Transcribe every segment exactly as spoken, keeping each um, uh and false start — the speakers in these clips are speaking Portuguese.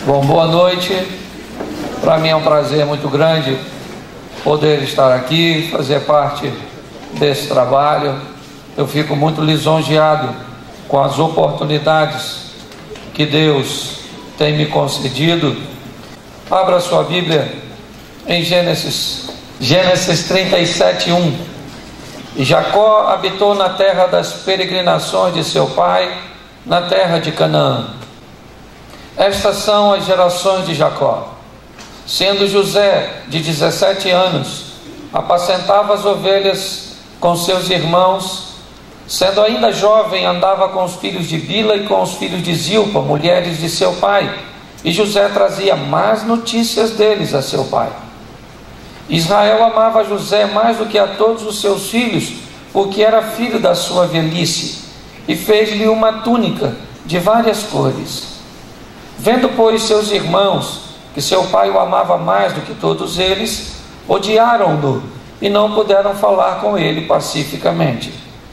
Bom, boa noite. Para mim é um prazer muito grande poder estar aqui, fazer parte desse trabalho. Eu fico muito lisonjeado com as oportunidades que Deus tem me concedido. Abra sua Bíblia em Gênesis, Gênesis trinta e sete, um. E Jacó habitou na terra das peregrinações de seu pai, na terra de Canaã. Estas são as gerações de Jacó. Sendo José de dezessete anos, apacentava as ovelhas com seus irmãos. Sendo ainda jovem, andava com os filhos de Bila e com os filhos de Zilpa, mulheres de seu pai. E José trazia más notícias deles a seu pai. Israel amava José mais do que a todos os seus filhos, porque era filho da sua velhice, e fez-lhe uma túnica de várias cores. Vendo, pois, seus irmãos que seu pai o amava mais do que todos eles, odiaram-no e não puderam falar com ele pacificamente.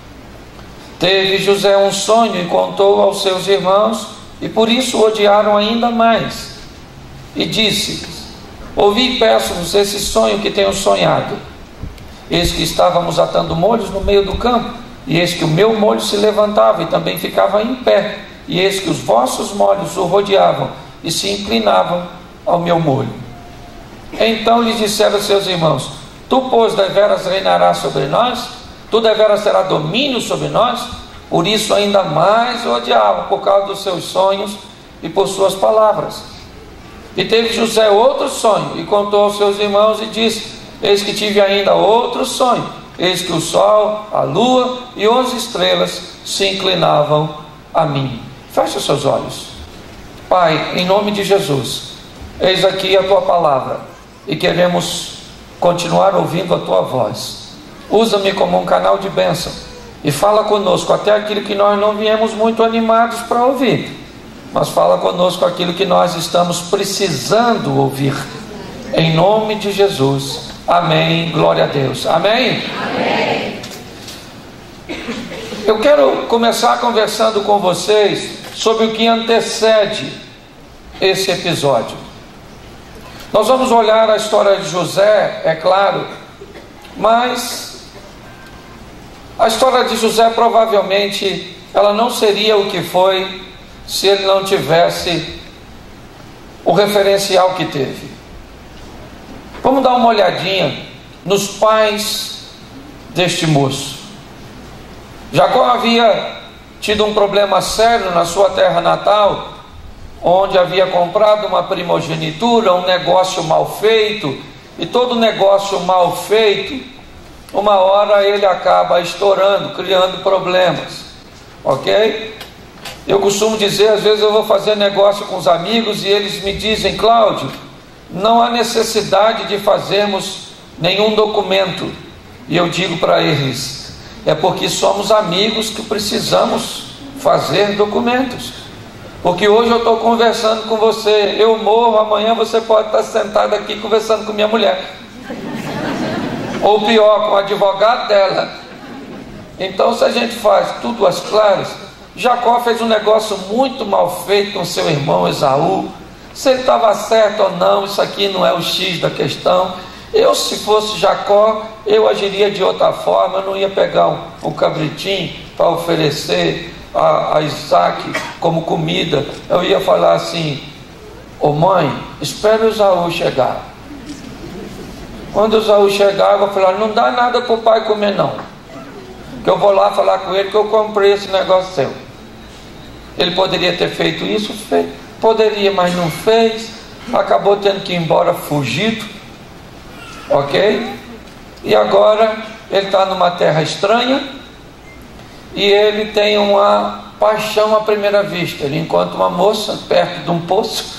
Teve José um sonho e contou aos seus irmãos, e por isso o odiaram ainda mais. E disse-lhes: ouvi, peço-vos, esse sonho que tenho sonhado. Eis que estávamos atando molhos no meio do campo, e eis que o meu molho se levantava e também ficava em pé, e eis que os vossos molhos o rodeavam e se inclinavam ao meu molho. Então lhes disseram seus irmãos: tu, pois, deveras reinarás sobre nós? Tu deveras terás domínio sobre nós? Por isso ainda mais o odiavam, por causa dos seus sonhos e por suas palavras. E teve José outro sonho, e contou aos seus irmãos, e disse: eis que tive ainda outro sonho, eis que o sol, a lua e onze estrelas se inclinavam a mim. Feche os seus olhos. Pai, em nome de Jesus, eis aqui a tua palavra, e queremos continuar ouvindo a tua voz. Usa-me como um canal de bênção, e fala conosco até aquilo que nós não viemos muito animados para ouvir, mas fala conosco aquilo que nós estamos precisando ouvir, em nome de Jesus, amém, glória a Deus, amém? Amém. Eu quero começar conversando com vocês sobre o que antecede esse episódio. Nós vamos olhar a história de José, é claro, mas a história de José provavelmente ela não seria o que foi se ele não tivesse o referencial que teve. Vamos dar uma olhadinha nos pais deste moço. Jacó havia tido um problema sério na sua terra natal, onde havia comprado uma primogenitura, um negócio mal feito, e todo negócio mal feito, uma hora ele acaba estourando, criando problemas, ok? Eu costumo dizer, às vezes eu vou fazer negócio com os amigos e eles me dizem: Cláudio, não há necessidade de fazermos nenhum documento. E eu digo para eles: é porque somos amigos que precisamos fazer documentos. Porque hoje eu estou conversando com você, eu morro, amanhã você pode estar sentado aqui conversando com minha mulher, ou pior, com o advogado dela. Então, se a gente faz tudo às claras, Jacó fez um negócio muito mal feito com seu irmão Esaú. Se ele estava certo ou não, isso aqui não é o X da questão. Eu, se fosse Jacó, eu agiria de outra forma. Eu não ia pegar um, um cabritinho para oferecer a, a Isaac como comida. Eu ia falar assim: ô mãe, espere o Esaú chegar. Quando o Esaú chegar, eu vou falar: não dá nada para o pai comer não, que eu vou lá falar com ele que eu comprei esse negócio seu. Ele poderia ter feito isso? Fez. Poderia, mas não fez. Acabou tendo que ir embora fugido, ok? E agora ele está numa terra estranha, e ele tem uma paixão à primeira vista. Ele encontra uma moça perto de um poço,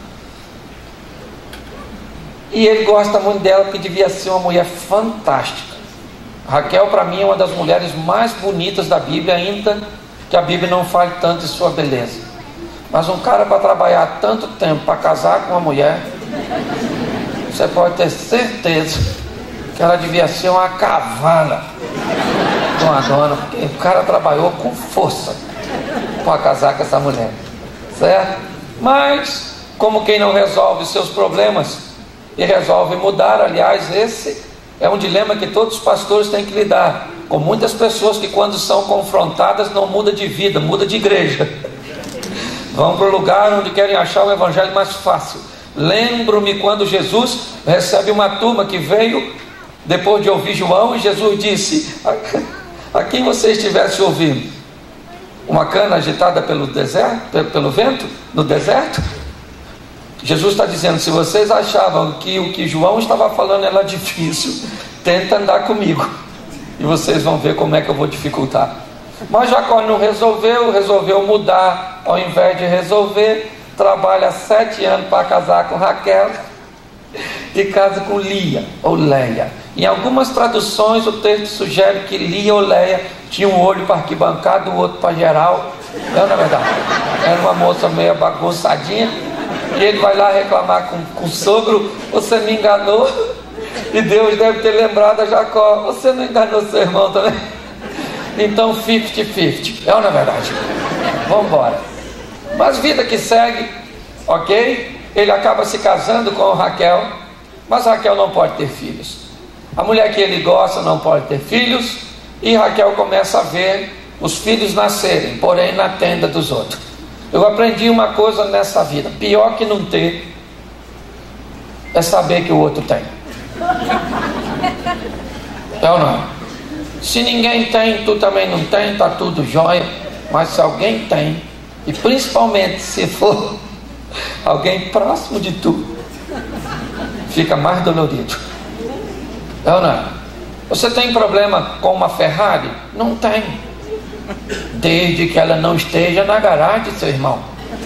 e ele gosta muito dela, porque devia ser uma mulher fantástica. Raquel, para mim, é uma das mulheres mais bonitas da Bíblia, ainda que a Bíblia não fale tanto de sua beleza. Mas um cara para trabalhar tanto tempo para casar com uma mulher, você pode ter certeza que ela devia ser uma cavala de uma dona, porque o cara trabalhou com força para casar com essa mulher, certo? Mas como quem não resolve seus problemas e resolve mudar. Aliás, esse é um dilema que todos os pastores têm que lidar, com muitas pessoas que quando são confrontadas não mudam de vida, mudam de igreja. Vão para o lugar onde querem achar o evangelho mais fácil. Lembro-me quando Jesus recebe uma turma que veio depois de ouvir João, e Jesus disse: a, a quem você estivesse ouvindo? Uma cana agitada pelo deserto, pelo vento, no deserto? Jesus está dizendo: se vocês achavam que o que João estava falando era difícil, tenta andar comigo e vocês vão ver como é que eu vou dificultar. Mas Jacó não resolveu, resolveu mudar. Ao invés de resolver, trabalha sete anos para casar com Raquel e casa com Lia ou Leia. Em algumas traduções o texto sugere que Lia ou Leia tinha um olho para arquibancada, o outro para geral. Não, na verdade, era uma moça meio bagunçadinha. E ele vai lá reclamar com, com o sogro: você me enganou. E Deus deve ter lembrado a Jacó: você não enganou seu irmão também? Então cinquenta cinquenta, é ou não é verdade? Vamos embora. Mas vida que segue, ok? Ele acaba se casando com Raquel, mas Raquel não pode ter filhos. A mulher que ele gosta não pode ter filhos, e Raquel começa a ver os filhos nascerem, porém na tenda dos outros. Eu aprendi uma coisa nessa vida: pior que não ter é saber que o outro tem. É ou não? Se ninguém tem, tu também não tem, tá tudo jóia. Mas se alguém tem, e principalmente se for alguém próximo de tu, fica mais dolorido. É ou não? Você tem problema com uma Ferrari? Não tem, desde que ela não esteja na garagem, seu irmão.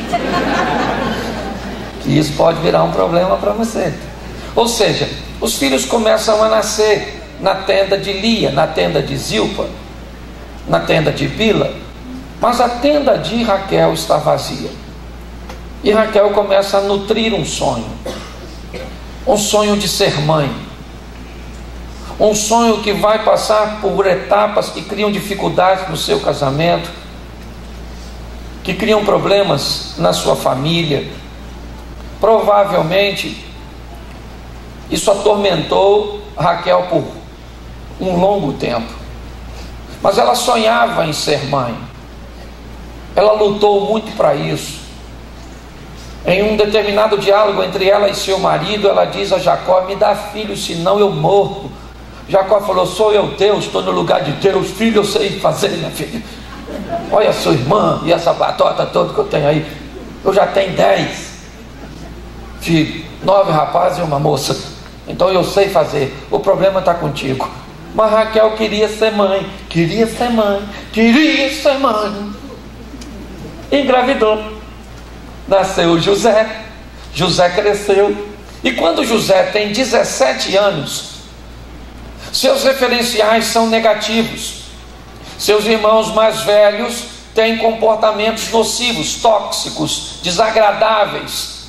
Que isso pode virar um problema para você. Ou seja, os filhos começam a nascer na tenda de Lia, na tenda de Zilpa, na tenda de Bila, mas a tenda de Raquel está vazia. E Raquel começa a nutrir um sonho, um sonho de ser mãe, um sonho que vai passar por etapas que criam dificuldades no seu casamento, que criam problemas na sua família. Provavelmente isso atormentou Raquel por um longo tempo, mas ela sonhava em ser mãe. Ela lutou muito para isso. Em um determinado diálogo entre ela e seu marido, ela diz a Jacó: me dá filho, senão eu morro. Jacó falou: sou eu Deus, estou no lugar de Deus, filho eu sei fazer, minha filha. Olha a sua irmã e essa batota toda que eu tenho aí, eu já tenho dez filhos, nove rapazes e uma moça, então eu sei fazer, o problema está contigo. Mas Raquel queria ser mãe, queria ser mãe, queria ser mãe. Engravidou, nasceu José. José cresceu, e quando José tem dezessete anos, seus referenciais são negativos. Seus irmãos mais velhos têm comportamentos nocivos, tóxicos, desagradáveis,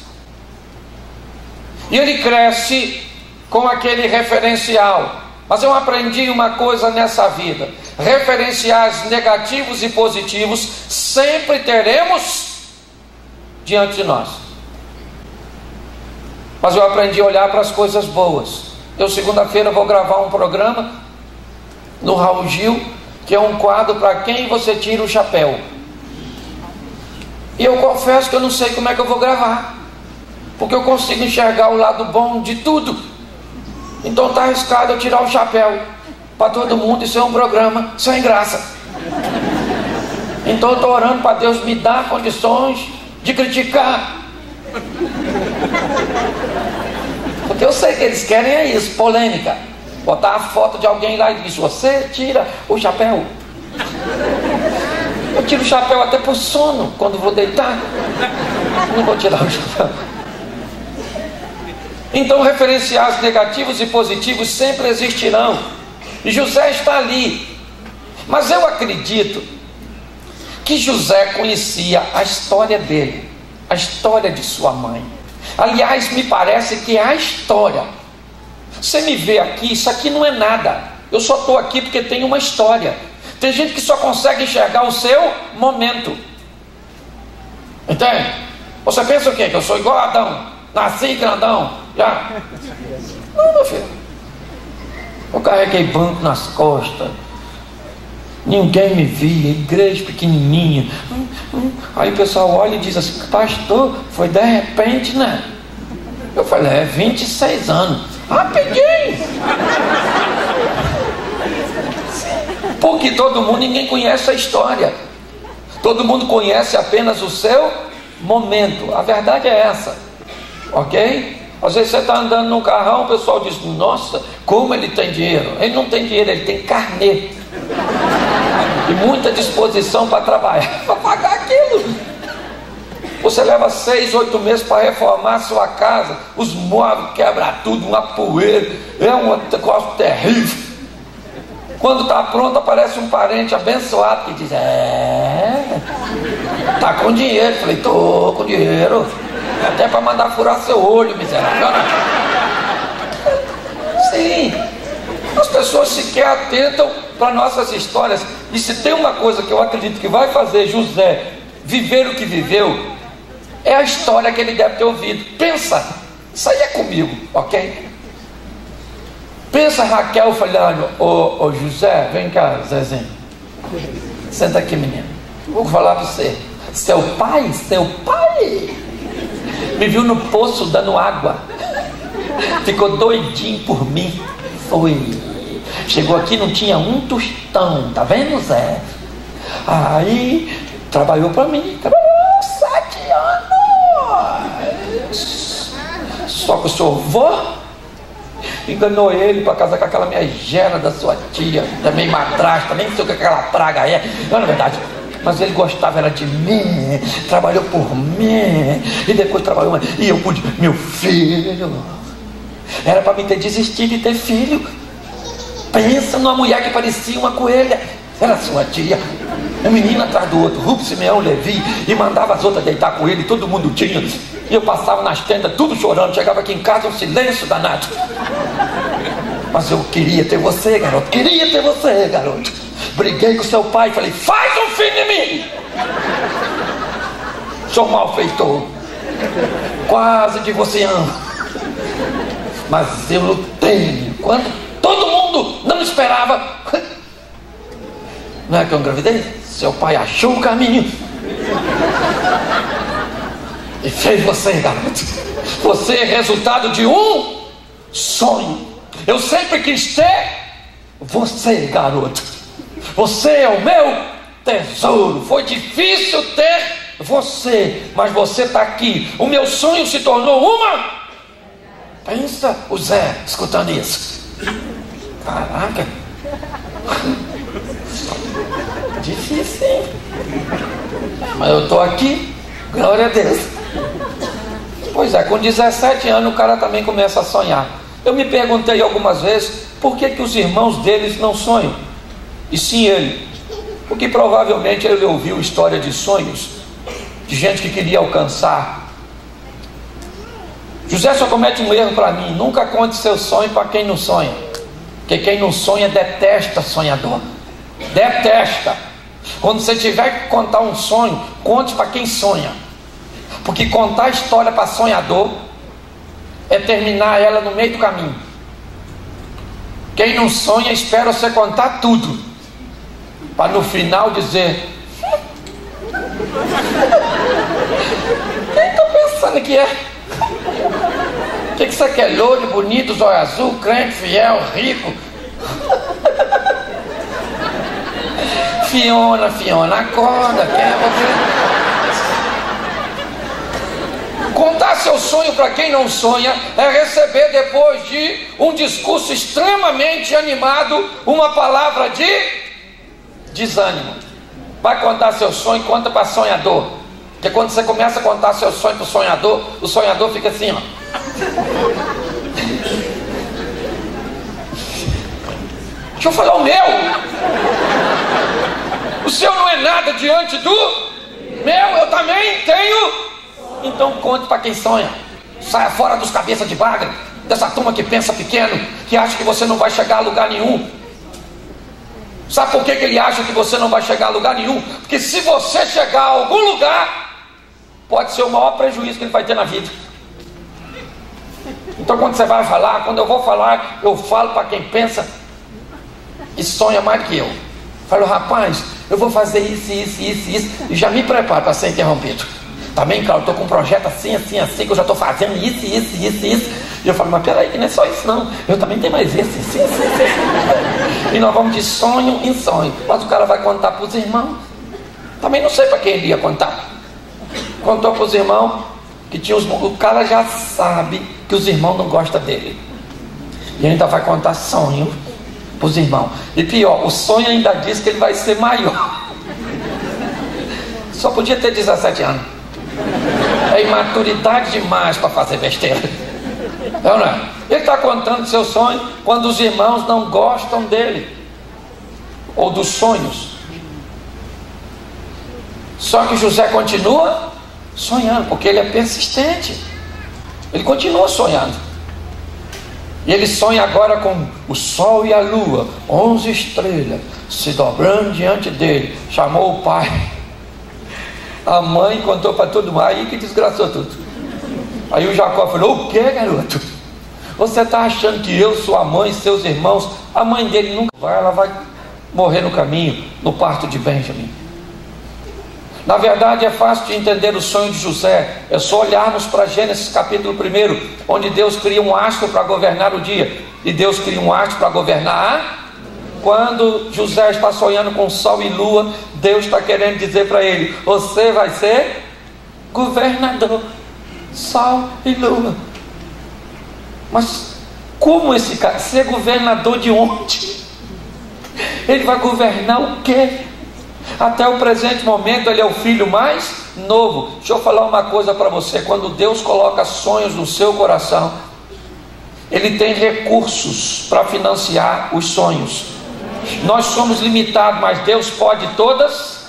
e ele cresce com aquele referencial. Mas eu aprendi uma coisa nessa vida: referenciais negativos e positivos sempre teremos diante de nós. Mas eu aprendi a olhar para as coisas boas. Eu segunda-feira vou gravar um programa no Raul Gil, que é um quadro para quem você tira o chapéu. E eu confesso que eu não sei como é que eu vou gravar, porque eu consigo enxergar o lado bom de tudo. Então está arriscado eu tirar o chapéu para todo mundo. Isso é um programa sem graça. Então eu estou orando para Deus me dar condições de criticar, porque eu sei que eles querem é isso, polêmica. Botar a foto de alguém lá e diz: você tira o chapéu. Eu tiro o chapéu até por sono, quando vou deitar. Não vou tirar o chapéu. Então referenciais negativos e positivos sempre existirão, e José está ali. Mas eu acredito que José conhecia a história dele, a história de sua mãe. Aliás, me parece que é a história. Você me vê aqui, isso aqui não é nada. Eu só estou aqui porque tem uma história. Tem gente que só consegue enxergar o seu momento, entende? Você pensa o quê? Que eu sou igual a Adão? Nasci grandão? Já? Não, meu filho. Eu carreguei banco nas costas. Ninguém me via, igreja pequenininha. Aí o pessoal olha e diz assim: pastor, foi de repente, né? Eu falei: é vinte e seis anos. Rapidinho. Porque todo mundo, ninguém conhece a história. Todo mundo conhece apenas o seu momento. A verdade é essa, ok? Às vezes você está andando num carrão, o pessoal diz: nossa, como ele tem dinheiro. Ele não tem dinheiro, ele tem carnê e muita disposição para trabalhar, para pagar aquilo. Você leva seis, oito meses para reformar a sua casa, os móveis quebram tudo, uma poeira, é um negócio terrível. Quando está pronto, aparece um parente abençoado que diz: é, tá com dinheiro. Eu falei: tô com dinheiro, até para mandar furar seu olho, miserável. Sim, as pessoas sequer atentam para nossas histórias. E se tem uma coisa que eu acredito que vai fazer José viver o que viveu, é a história que ele deve ter ouvido. Pensa, isso aí é comigo, ok? Pensa Raquel falando: ô, ô José, vem cá, Zezinho, senta aqui, menino, vou falar para você. Seu pai, seu pai me viu no poço dando água, ficou doidinho por mim, foi, chegou aqui, não tinha um tostão, tá vendo, Zé? Aí trabalhou para mim, trabalhou sete anos. Só que o seu avô enganou ele para casar com aquela megera da sua tia, também madrasta, nem sei o que aquela praga é, não é verdade. Mas ele gostava era de mim, trabalhou por mim, e depois trabalhou, e eu pude, meu filho, era para mim ter desistido de ter filho. Pensa numa mulher que parecia uma coelha, era sua tia, um menino atrás do outro, Rufo, Simeão, Levi, e mandava as outras deitar com ele, todo mundo tinha, e eu passava nas tendas, tudo chorando, chegava aqui em casa, um silêncio danado. Mas eu queria ter você, garoto, queria ter você, garoto. Briguei com seu pai, falei: faz um filho em mim. Sou malfeitor, quase que você ama, mas eu lutei quando todo mundo não esperava. Não é que eu engravidei? Seu pai achou o caminho e fez você, garoto. Você é resultado de um sonho. Eu sempre quis ter você, garoto. Você é o meu tesouro. Foi difícil ter você, mas você está aqui. O meu sonho se tornou uma. Pensa o Zé escutando isso. Caraca, difícil, hein? Mas eu estou aqui, glória a Deus. Pois é, com dezessete anos o cara também começa a sonhar. Eu me perguntei algumas vezes por que, que os irmãos deles não sonham, e sim ele. Porque provavelmente ele ouviu história de sonhos de gente que queria alcançar. José só comete um erro para mim: nunca conte seu sonho para quem não sonha, porque quem não sonha detesta sonhador, detesta. Quando você tiver que contar um sonho, conte para quem sonha, porque contar história para sonhador é terminar ela no meio do caminho. Quem não sonha espera você contar tudo, para no final dizer: quem está pensando que é? O que, que você quer? Louro, bonito, zóio azul, crente, fiel, rico? Fiona, Fiona, acorda, quem é você? Contar seu sonho para quem não sonha é receber, depois de um discurso extremamente animado, uma palavra de desânimo. Vai contar seu sonho, conta para sonhador, porque quando você começa a contar seu sonho para o sonhador, o sonhador fica assim, ó. Deixa eu falar o meu. O seu não é nada diante do meu, eu também tenho. Então conte para quem sonha. Saia fora dos cabeças de bagre, dessa turma que pensa pequeno, que acha que você não vai chegar a lugar nenhum. Sabe por que, que ele acha que você não vai chegar a lugar nenhum? Porque se você chegar a algum lugar, pode ser o maior prejuízo que ele vai ter na vida. Então quando você vai falar, quando eu vou falar, eu falo para quem pensa e sonha mais do que eu. Falo, rapaz, eu vou fazer isso, isso, isso, isso, e já me preparo para ser interrompido. Também, cara, eu estou com um projeto assim, assim, assim, que eu já estou fazendo isso, isso, isso, isso. E eu falo, mas peraí, que não é só isso não, eu também tenho mais esse, esse, esse, esse. E nós vamos de sonho em sonho. Mas o cara vai contar para os irmãos. Também não sei para quem ele ia contar. Contou para os irmãos que tinha os... O cara já sabe que os irmãos não gostam dele. E ainda vai contar sonho para os irmãos. E pior, o sonho ainda diz que ele vai ser maior. Só podia ter dezessete anos. É imaturidade demais para fazer besteira. Não, não. Ele está contando seu sonho quando os irmãos não gostam dele ou dos sonhos. Só que José continua sonhando, porque ele é persistente. Ele continua sonhando. E ele sonha agora com o sol e a lua, onze estrelas, se dobrando diante dele. Chamou o pai. A mãe contou para todo mundo, aí que desgraçou tudo. Aí o Jacó falou, o que, garoto? Você está achando que eu, sua mãe, seus irmãos, a mãe dele nunca vai, ela vai morrer no caminho, no parto de Benjamim. Na verdade é fácil de entender o sonho de José. É só olharmos para Gênesis capítulo um, onde Deus cria um astro para governar o dia. E Deus cria um astro para governar a... Quando José está sonhando com sol e lua, Deus está querendo dizer para ele, você vai ser governador, sol e lua. Mas como esse cara, ser governador de onde? Ele vai governar o quê? Até o presente momento ele é o filho mais novo. Deixa eu falar uma coisa para você. Quando Deus coloca sonhos no seu coração, Ele tem recursos para financiar os sonhos. Nós somos limitados, mas Deus pode todas.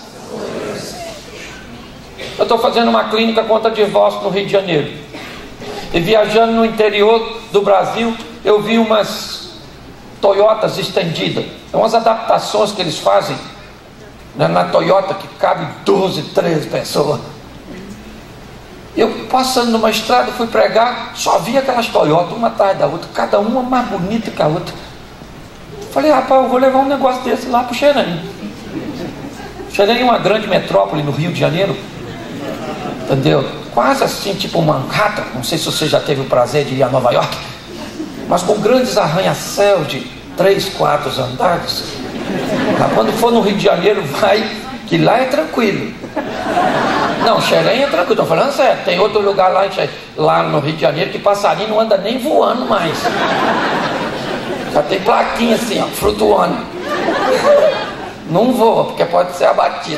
Eu estou fazendo uma clínica contra divórcio no Rio de Janeiro, e viajando no interior do Brasil, eu vi umas Toyotas estendidas. É umas adaptações que eles fazem, né, na Toyota, que cabe doze, treze pessoas. Eu passando numa estrada, fui pregar, só vi aquelas Toyotas, uma atrás da outra, cada uma mais bonita que a outra. Falei, rapaz, eu vou levar um negócio desse lá para o Xerém. Xerém é uma grande metrópole no Rio de Janeiro, entendeu? Quase assim, tipo Manhattan. Não sei se você já teve o prazer de ir a Nova York, mas com grandes arranha-céus de três, quatro andares. Quando for no Rio de Janeiro, vai, que lá é tranquilo. Não, Xerém é tranquilo, estou falando sério. Tem outro lugar lá, em Xerém, lá no Rio de Janeiro, que passarinho não anda nem voando mais. Já tem plaquinha assim, ó, flutuando. Não voa, porque pode ser abatido.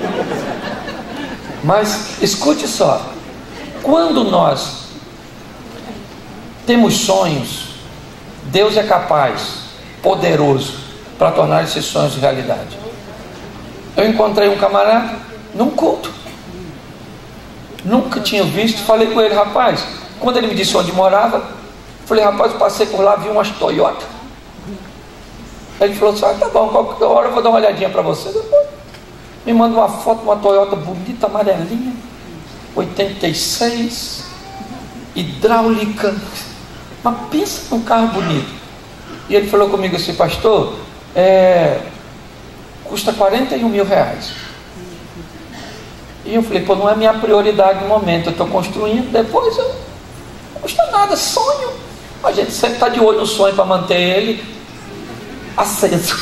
Mas escute só, quando nós temos sonhos, Deus é capaz, poderoso, para tornar esses sonhos realidade. Eu encontrei um camarada num culto, nunca tinha visto, falei com ele, rapaz, quando ele me disse onde morava, falei, rapaz, eu passei por lá, vi umas Toyota. Ele falou assim, ah, tá bom, qualquer hora eu vou dar uma olhadinha para você. Depois me manda uma foto de uma Toyota bonita, amarelinha, oitenta e seis, hidráulica. Mas pensa num carro bonito. E ele falou comigo assim, pastor, é, custa quarenta e um mil reais. E eu falei, pô, não é minha prioridade no momento, eu estou construindo, depois eu, não custa nada, sonho. A gente sempre está de olho no sonho para manter ele aceso.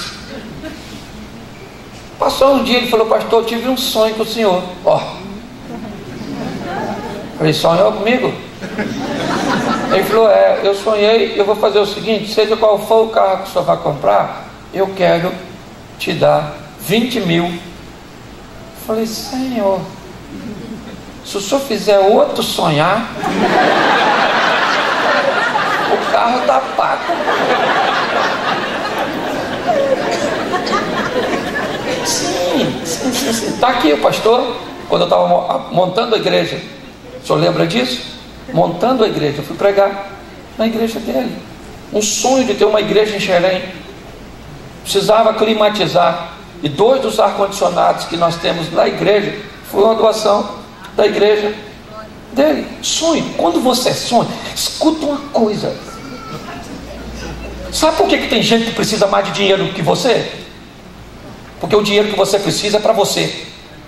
Passou um dia, ele falou, pastor, eu tive um sonho com o senhor. Ó, falei, sonhou comigo? Ele falou, é, eu sonhei, eu vou fazer o seguinte, seja qual for o carro que o senhor vai comprar, eu quero te dar vinte mil. Falei, Senhor, se o senhor fizer outro sonhar, o carro está pago. Sim, sim, sim, sim. Está aqui o pastor, quando eu estava montando a igreja, o senhor lembra disso? Montando a igreja, eu fui pregar na igreja dele. Um sonho de ter uma igreja em Xerém. Precisava climatizar. E dois dos ar-condicionados que nós temos na igreja foi uma doação da igreja dele. Sonho. Quando você sonha, escuta uma coisa. Sabe por que, que tem gente que precisa mais de dinheiro do que você? Porque o dinheiro que você precisa é para você.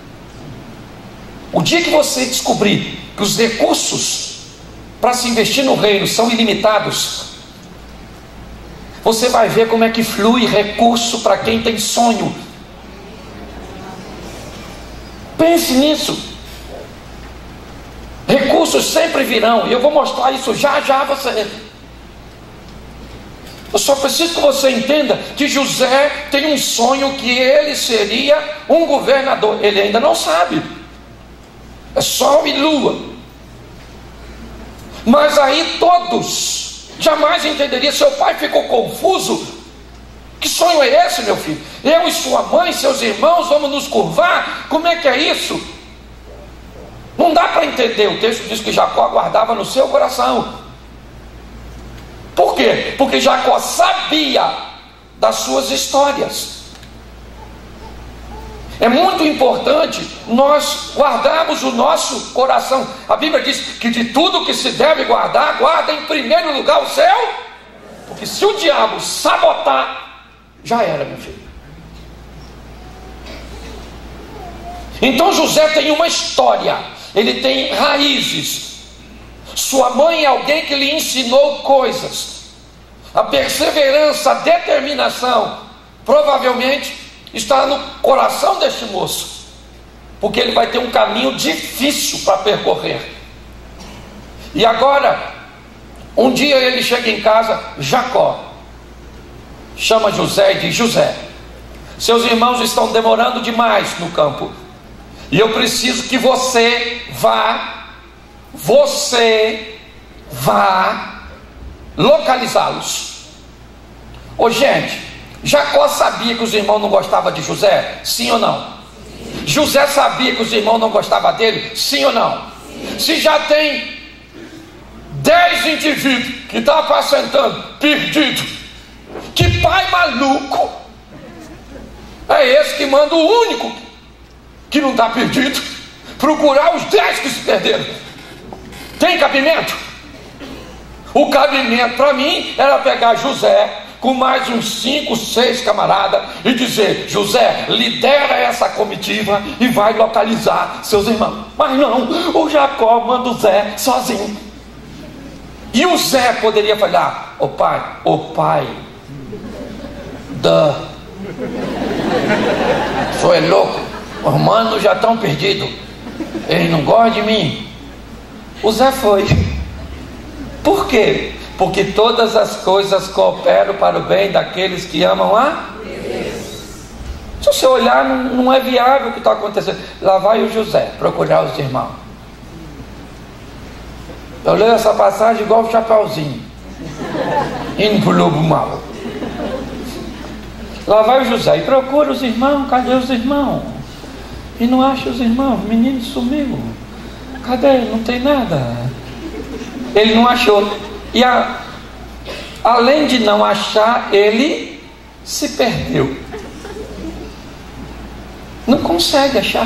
O dia que você descobrir que os recursos para se investir no reino são ilimitados, você vai ver como é que flui recurso para quem tem sonho. Pense nisso. Recursos sempre virão, e eu vou mostrar isso já já a você. Eu só preciso que você entenda que José tem um sonho que ele seria um governador. Ele ainda não sabe. É sol e lua. Mas aí todos jamais entenderiam. Seu pai ficou confuso. Que sonho é esse, meu filho? Eu e sua mãe, seus irmãos, vamos nos curvar? Como é que é isso? Não dá para entender. O texto diz que Jacó guardava no seu coração. Por quê? Porque Jacó sabia das suas histórias. É muito importante nós guardarmos o nosso coração. A Bíblia diz que de tudo que se deve guardar, guarda em primeiro lugar o céu. Porque se o diabo sabotar, já era, meu filho. Então José tem uma história. Ele tem raízes. Sua mãe é alguém que lhe ensinou coisas. A perseverança, a determinação, provavelmente está no coração deste moço, porque ele vai ter um caminho difícil para percorrer. E agora, um dia ele chega em casa, Jacó chama José e diz: José, seus irmãos estão demorando demais no campo, e eu preciso que você vá Você vá localizá-los. Ô gente, Jacó sabia que os irmãos não gostavam de José? Sim ou não? Sim. José sabia que os irmãos não gostavam dele? Sim ou não? Sim. Se já tem dez indivíduos que estão apacentando, perdido, que pai maluco é esse que manda o único que não está perdido procurar os dez que se perderam? Tem cabimento? O cabimento para mim era pegar José com mais uns cinco, seis camaradas e dizer: José, lidera essa comitiva e vai localizar seus irmãos. Mas não, o Jacó manda o Zé sozinho. E o Zé poderia falar: ô pai, ô pai, da, sou é louco, os manos já estão perdidos, eles não gostam de mim. O Zé foi. Por quê? Porque todas as coisas cooperam para o bem daqueles que amam a Deus. Se você olhar, não, não é viável o que está acontecendo. Lá vai o José procurar os irmãos. Eu leio essa passagem igual o Chapeuzinho indo para o lobo mau. Lá vai o José e procura os irmãos. Cadê os irmãos? E não acha os irmãos. O menino sumiu. Cadê? Não tem nada. Ele não achou. E a, além de não achar, ele se perdeu. Não consegue achar.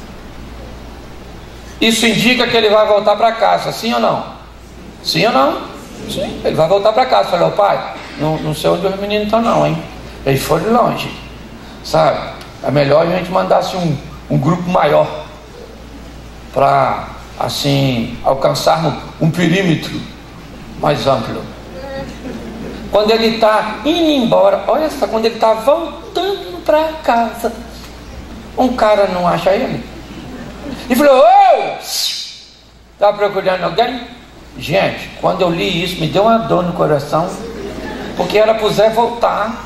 Isso indica que ele vai voltar para casa, sim ou não? Sim ou não? Sim. Ele vai voltar para casa. Falou: pai, não, não sei onde os meninos estão não, hein? Eles foram longe, sabe? É melhor a gente mandasse um, um grupo maior para, assim, alcançarmos um perímetro mais amplo. Quando ele está indo embora, olha só, quando ele está voltando para casa, um cara não acha ele e falou: ô, está procurando alguém? Gente, quando eu li isso, me deu uma dor no coração, porque era para o Zé voltar.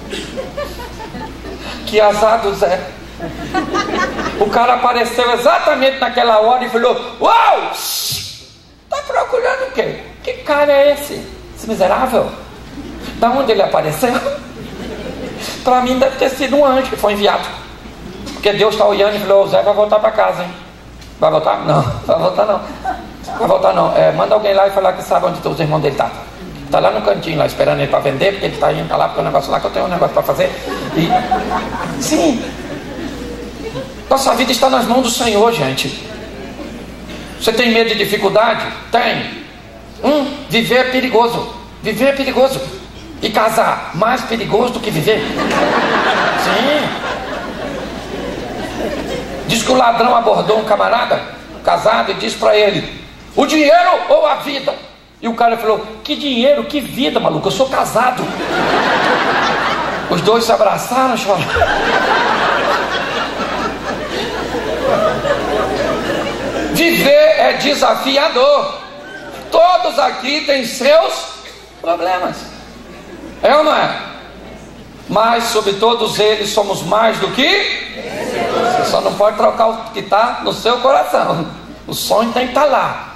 Que azar do Zé. O cara apareceu exatamente naquela hora e falou: uau, está procurando o quê? Que cara é esse? Esse miserável? Da onde ele apareceu? Para mim deve ter sido um anjo que foi enviado, porque Deus está olhando e falou: o Zé vai voltar para casa, hein? Vai voltar? Não, vai voltar não. Vai voltar não. É, manda alguém lá e falar que sabe onde os irmãos dele estão. Está lá no cantinho, lá esperando ele para vender, porque ele está indo para lá, porque o negócio lá que eu tenho um negócio para fazer. E... sim, nossa vida está nas mãos do Senhor, gente. Você tem medo de dificuldade? Tem. Hum, viver é perigoso. Viver é perigoso. E casar, mais perigoso do que viver. Sim. Diz que o ladrão abordou um camarada casado e disse para ele: o dinheiro ou a vida? E o cara falou: que dinheiro, que vida, maluco, eu sou casado. Os dois se abraçaram e choraram. Viver é desafiador. Todos aqui têm seus problemas. É ou não é? Mas sobre todos eles somos mais do que... Você só não pode trocar o que está no seu coração. O sonho tem que estar lá.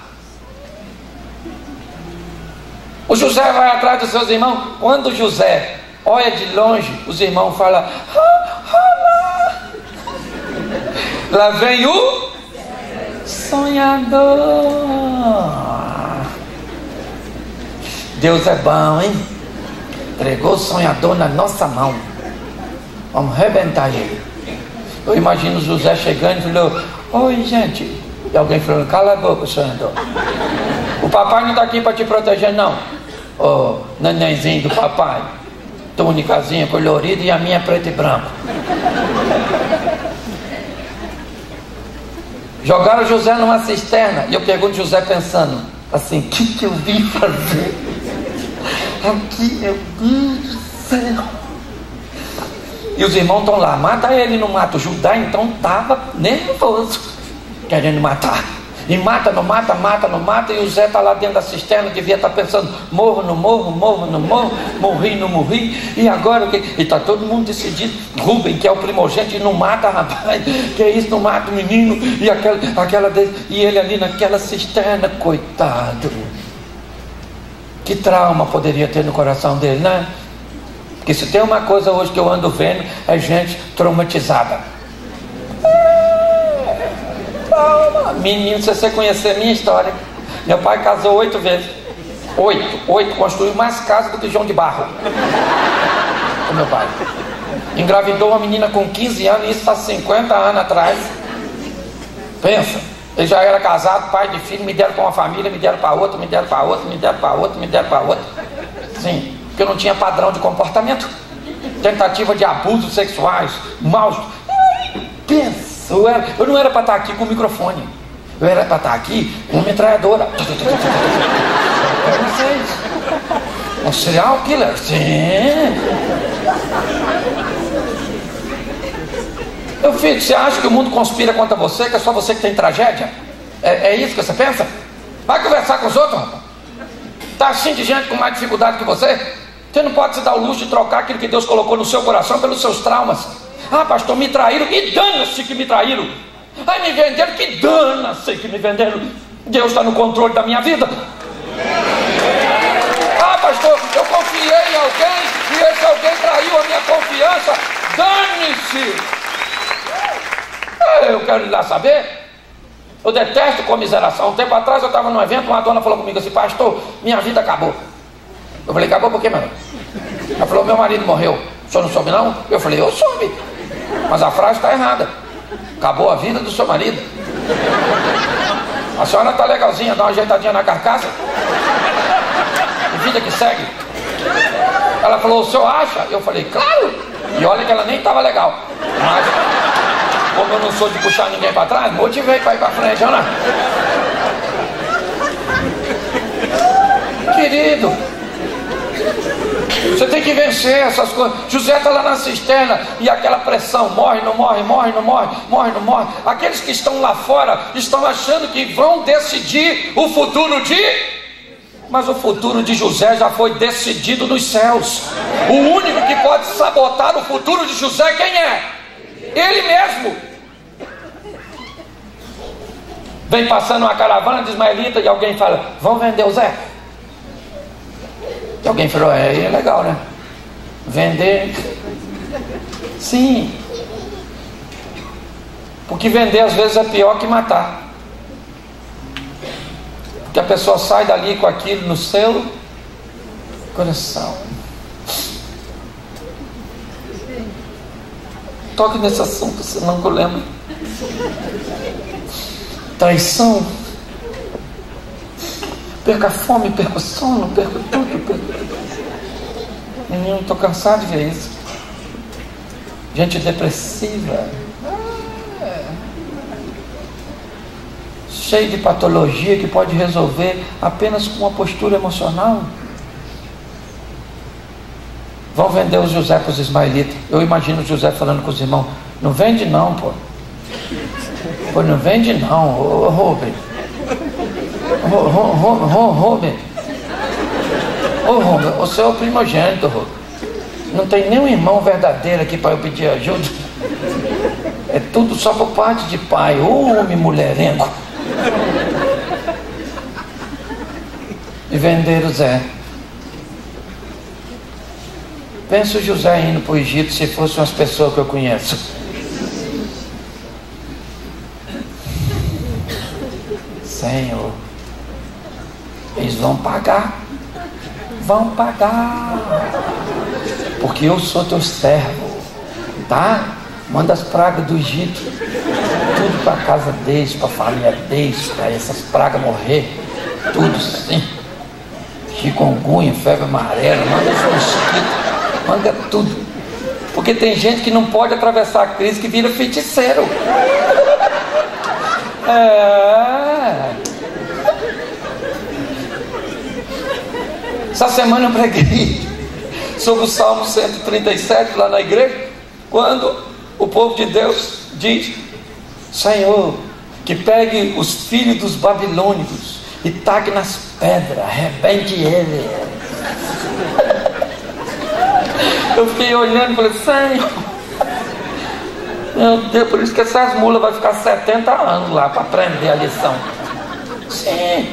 O José vai atrás dos seus irmãos. Quando o José olha de longe, os irmãos falam: ah, ah, lá. Lá vem o sonhador. Deus é bom, hein? Entregou o sonhador na nossa mão. Vamos arrebentar ele. Eu imagino José chegando e falou: oi, gente. E alguém falando: cala a boca, sonhador. O papai não está aqui para te proteger, não. Ô, oh, nenenzinho do papai, túnicazinha colorida e a minha preta e branco. Jogaram José numa cisterna. E eu pergunto José pensando assim: o que, que eu vim fazer aqui, meu Deus do céu? E os irmãos estão lá: mata ele, não mata. O Judá então estava nervoso, querendo matar. E mata, não mata, mata, não mata. E o Zé está lá dentro da cisterna, devia estar pensando: morro, não morro, morro, não morro, morri, não morri. E agora o que? E está todo mundo decidido. Rubem, que é o primogênito, e não mata, rapaz. Que é isso, não mata o menino. E aquela, aquela e ele ali naquela cisterna, coitado. Que trauma poderia ter no coração dele, né? Porque se tem uma coisa hoje que eu ando vendo, é gente traumatizada. Menino, se você conhecer a minha história, meu pai casou oito vezes. Oito, oito, construiu mais casa do que João de Barro. O meu pai engravidou uma menina com quinze anos, isso está cinquenta anos atrás. Pensa, ele já era casado, pai de filho, me deram para uma família, me deram para outra, me deram para outra, me deram para outra, me deram para outra. Sim, porque eu não tinha padrão de comportamento, tentativa de abusos sexuais, maus. Pensa. Eu, era, eu não era para estar aqui com o microfone. Eu era para estar aqui com uma metralhadora. Eu sei. Um serial killer. Sim. Meu filho, você acha que o mundo conspira contra você, que é só você que tem tragédia? É, é isso que você pensa? Vai conversar com os outros, rapaz. Está assim de gente com mais dificuldade que você? Você não pode se dar o luxo de trocar aquilo que Deus colocou no seu coração pelos seus traumas. Ah, pastor, me traíram, e dana-se que me traíram. Ai, me venderam, que dana-se que me venderam. Deus está no controle da minha vida. Ah, pastor, eu confiei em alguém e esse alguém traiu a minha confiança. Dane-se. Eu quero ir lá saber. Eu detesto comiseração. Um tempo atrás eu estava num evento, uma dona falou comigo assim: pastor, minha vida acabou. Eu falei: acabou por quê, meu? Ela falou: meu marido morreu. O senhor não soube, não? Eu falei: eu soube. Mas a frase está errada. Acabou a vida do seu marido. A senhora está legalzinha, dá uma ajeitadinha na carcaça. E vida que segue. Ela falou: o senhor acha? Eu falei: claro. E olha que ela nem estava legal. Mas, como eu não sou de puxar ninguém para trás, motivei para ir para frente, Ana. Querido, você tem que vencer essas coisas. José está lá na cisterna e aquela pressão: morre, não morre, morre, não morre, morre, não morre. Aqueles que estão lá fora estão achando que vão decidir o futuro de... Mas o futuro de José já foi decidido nos céus. O único que pode sabotar o futuro de José, quem é? Ele mesmo. Vem passando uma caravana de ismaelita e alguém fala: vão vender o Zé? E alguém falou: é, é legal, né? Vender. Sim. Porque vender às vezes é pior que matar. Porque a pessoa sai dali com aquilo no seu coração. Toque nesse assunto, senão que eu lembro. Traição perco a fome, perco o sono, perco tudo, perco tudo. Menino, estou cansado de ver isso. Gente depressiva, cheio de patologia que pode resolver apenas com uma postura emocional. Vão vender o José para os ismaelitas. Eu imagino o José falando com os irmãos: não vende não, pô. Pô, não vende não, ô Rubem. Ô Rubem. Ô Rubem, você é o primogênito, Rubem. Não tem nenhum irmão verdadeiro aqui para eu pedir ajuda. É tudo só por parte de pai. Ô homem mulherengo. E venderam o Zé. Pensa o José indo para o Egito se fosse umas pessoas que eu conheço. Senhor, eles vão pagar. Vão pagar. Porque eu sou teu servo. Tá? Manda as pragas do Egito. Tudo para a casa deles, para a família deles, para essas pragas morrer. Tudo sim. Chikungunya, febre amarela, manda os mosquitos. Manda tudo. Porque tem gente que não pode atravessar a crise, que vira feiticeiro. É. Essa semana eu preguei sobre o Salmo cento e trinta e sete lá na igreja, quando o povo de Deus diz: Senhor, que pegue os filhos dos babilônicos e taque nas pedras, arrebente ele. Eu fiquei olhando e falei: Senhor, meu Deus, por isso que essas mulas vão ficar setenta anos lá para aprender a lição. Sim.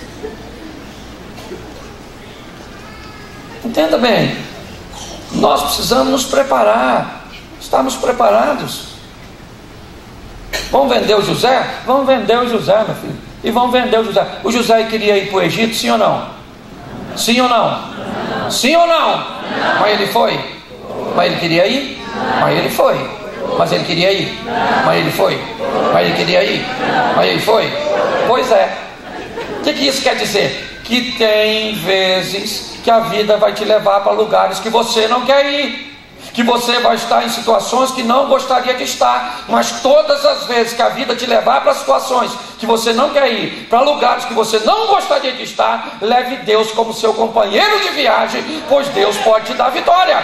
Entenda bem, nós precisamos nos preparar, estarmos preparados. Vão vender o José? Vão vender o José, meu filho. E vão vender o José. O José queria ir para o Egito, sim ou não? Sim ou não? Sim ou não? Mas ele foi. Mas ele queria ir? Mas ele foi. Mas ele queria ir? Mas ele foi. Mas ele queria ir? Mas ele foi. Pois é. O que, que isso quer dizer? Que tem vezes que a vida vai te levar para lugares que você não quer ir, que você vai estar em situações que não gostaria de estar, mas todas as vezes que a vida te levar para situações que você não quer ir, para lugares que você não gostaria de estar, leve Deus como seu companheiro de viagem, pois Deus pode te dar vitória.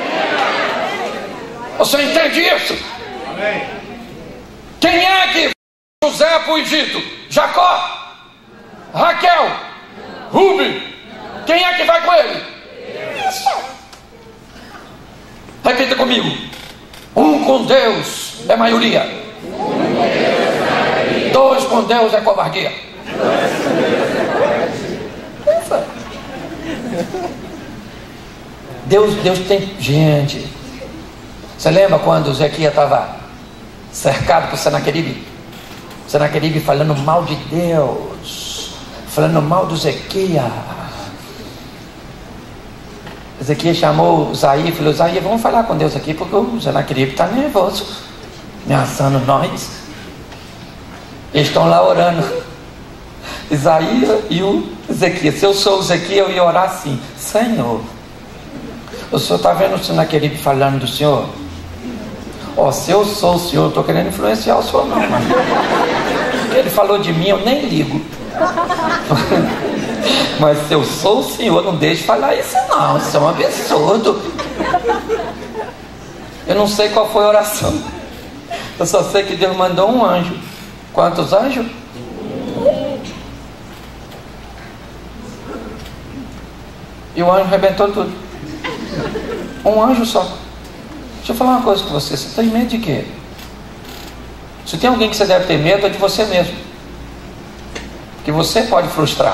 Você entende isso? Amém. Quem é que José para o Egito? Jacó? Raquel? Rubem? Quem é que vai com ele? Isso. Repita comigo: um com Deus é maioria, dois com Deus é covardia. Deus, Deus tem gente. Você lembra quando Ezequias estava cercado por Senaqueribe? Senaqueribe falando mal de Deus, falando mal do Ezequias. Ezequias chamou Isaías e falou: Isaías, vamos falar com Deus aqui, porque o Senaqueribe está nervoso, ameaçando nós. Eles estão lá orando, Isaías e o Ezequias. Se eu sou o Ezequias, eu ia orar assim: Senhor, o senhor está vendo o Senaqueribe falando do senhor? Ó, oh, se eu sou o senhor, eu estou querendo influenciar o senhor não, mano. Ele falou de mim, eu nem ligo. Mas se eu sou o senhor, não deixe falar isso não, isso é um absurdo. Eu não sei qual foi a oração, eu só sei que Deus mandou um anjo. Quantos anjos? E o anjo arrebentou tudo. Um anjo só. Deixa eu falar uma coisa com você: você tem medo de quê? Se tem alguém que você deve ter medo, é de você mesmo, porque você pode frustrar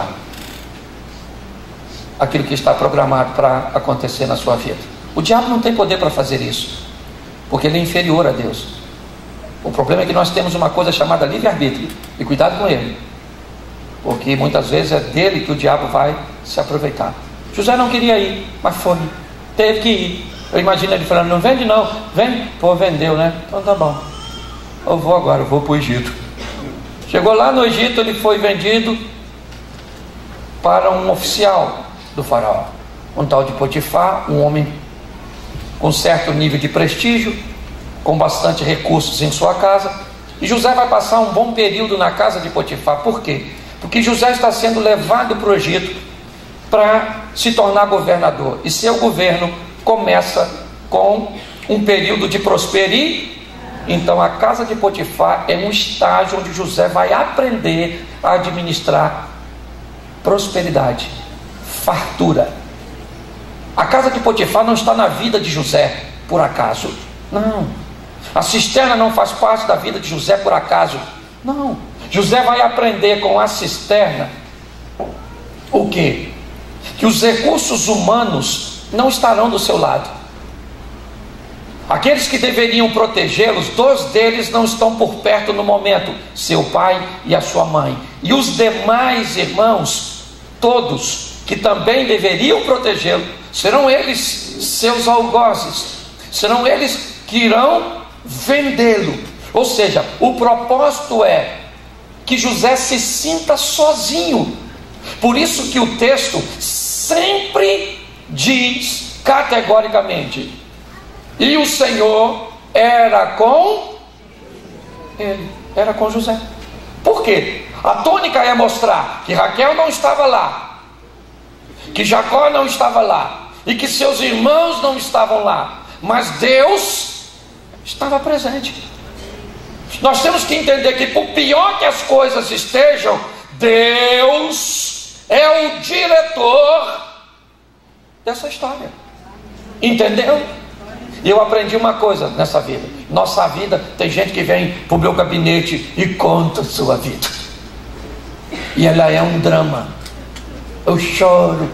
aquilo que está programado para acontecer na sua vida. O diabo não tem poder para fazer isso, porque ele é inferior a Deus. O problema é que nós temos uma coisa chamada livre-arbítrio, e cuidado com ele, porque muitas vezes é dele que o diabo vai se aproveitar. José não queria ir, mas foi, teve que ir. Eu imagino ele falando: não vende não, vende. Pô, vendeu, né? Então tá bom, eu vou agora, eu vou para o Egito. Chegou lá no Egito, ele foi vendido para um oficial do faraó, um tal de Potifar, um homem com certo nível de prestígio, com bastante recursos em sua casa. E José vai passar um bom período na casa de Potifar. Por quê? Porque José está sendo levado para o Egito para se tornar governador, e seu governo começa com um período de prosperidade. Então a casa de Potifar é um estágio onde José vai aprender a administrar prosperidade, fartura. A casa de Potifar não está na vida de José por acaso, não. A cisterna não faz parte da vida de José por acaso, não. José vai aprender com a cisterna o quê? Que os recursos humanos não estarão do seu lado. Aqueles que deveriam protegê-los, dois deles não estão por perto no momento: seu pai e a sua mãe. E os demais irmãos, todos que também deveriam protegê-lo, serão eles seus algozes, serão eles que irão vendê-lo. Ou seja, o propósito é que José se sinta sozinho. Por isso que o texto sempre diz categoricamente: e o Senhor era com ele, era com José. Por quê? A tônica é mostrar que Raquel não estava lá, que Jacó não estava lá, e que seus irmãos não estavam lá, mas Deus estava presente. Nós temos que entender que, por pior que as coisas estejam, Deus é o diretor dessa história. Entendeu? E eu aprendi uma coisa nessa vida. Nossa vida, tem gente que vem para o meu gabinete e conta a sua vida, e ela é um drama. Eu choro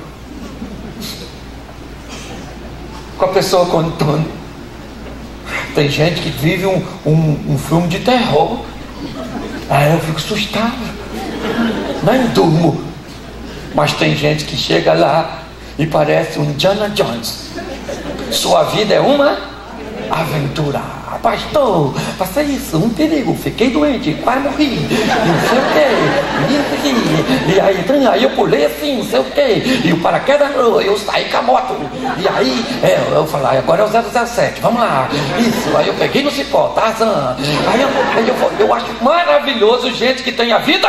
com a pessoa contando. Tem gente que vive um, um, um filme de terror. Aí eu fico assustado, nem durmo. Mas tem gente que chega lá e parece um Indiana Jones. Sua vida é uma aventura. Pastor, passei isso, um perigo, fiquei doente, quase morri, não sei o que, e aí, aí eu pulei assim, não sei o que, e o paraquedas, eu saí com a moto, e aí é, eu falei, agora é o zero zero sete, vamos lá, isso, aí eu peguei no cipó, Tarzan, aí eu, aí eu, eu acho maravilhoso gente que tem a vida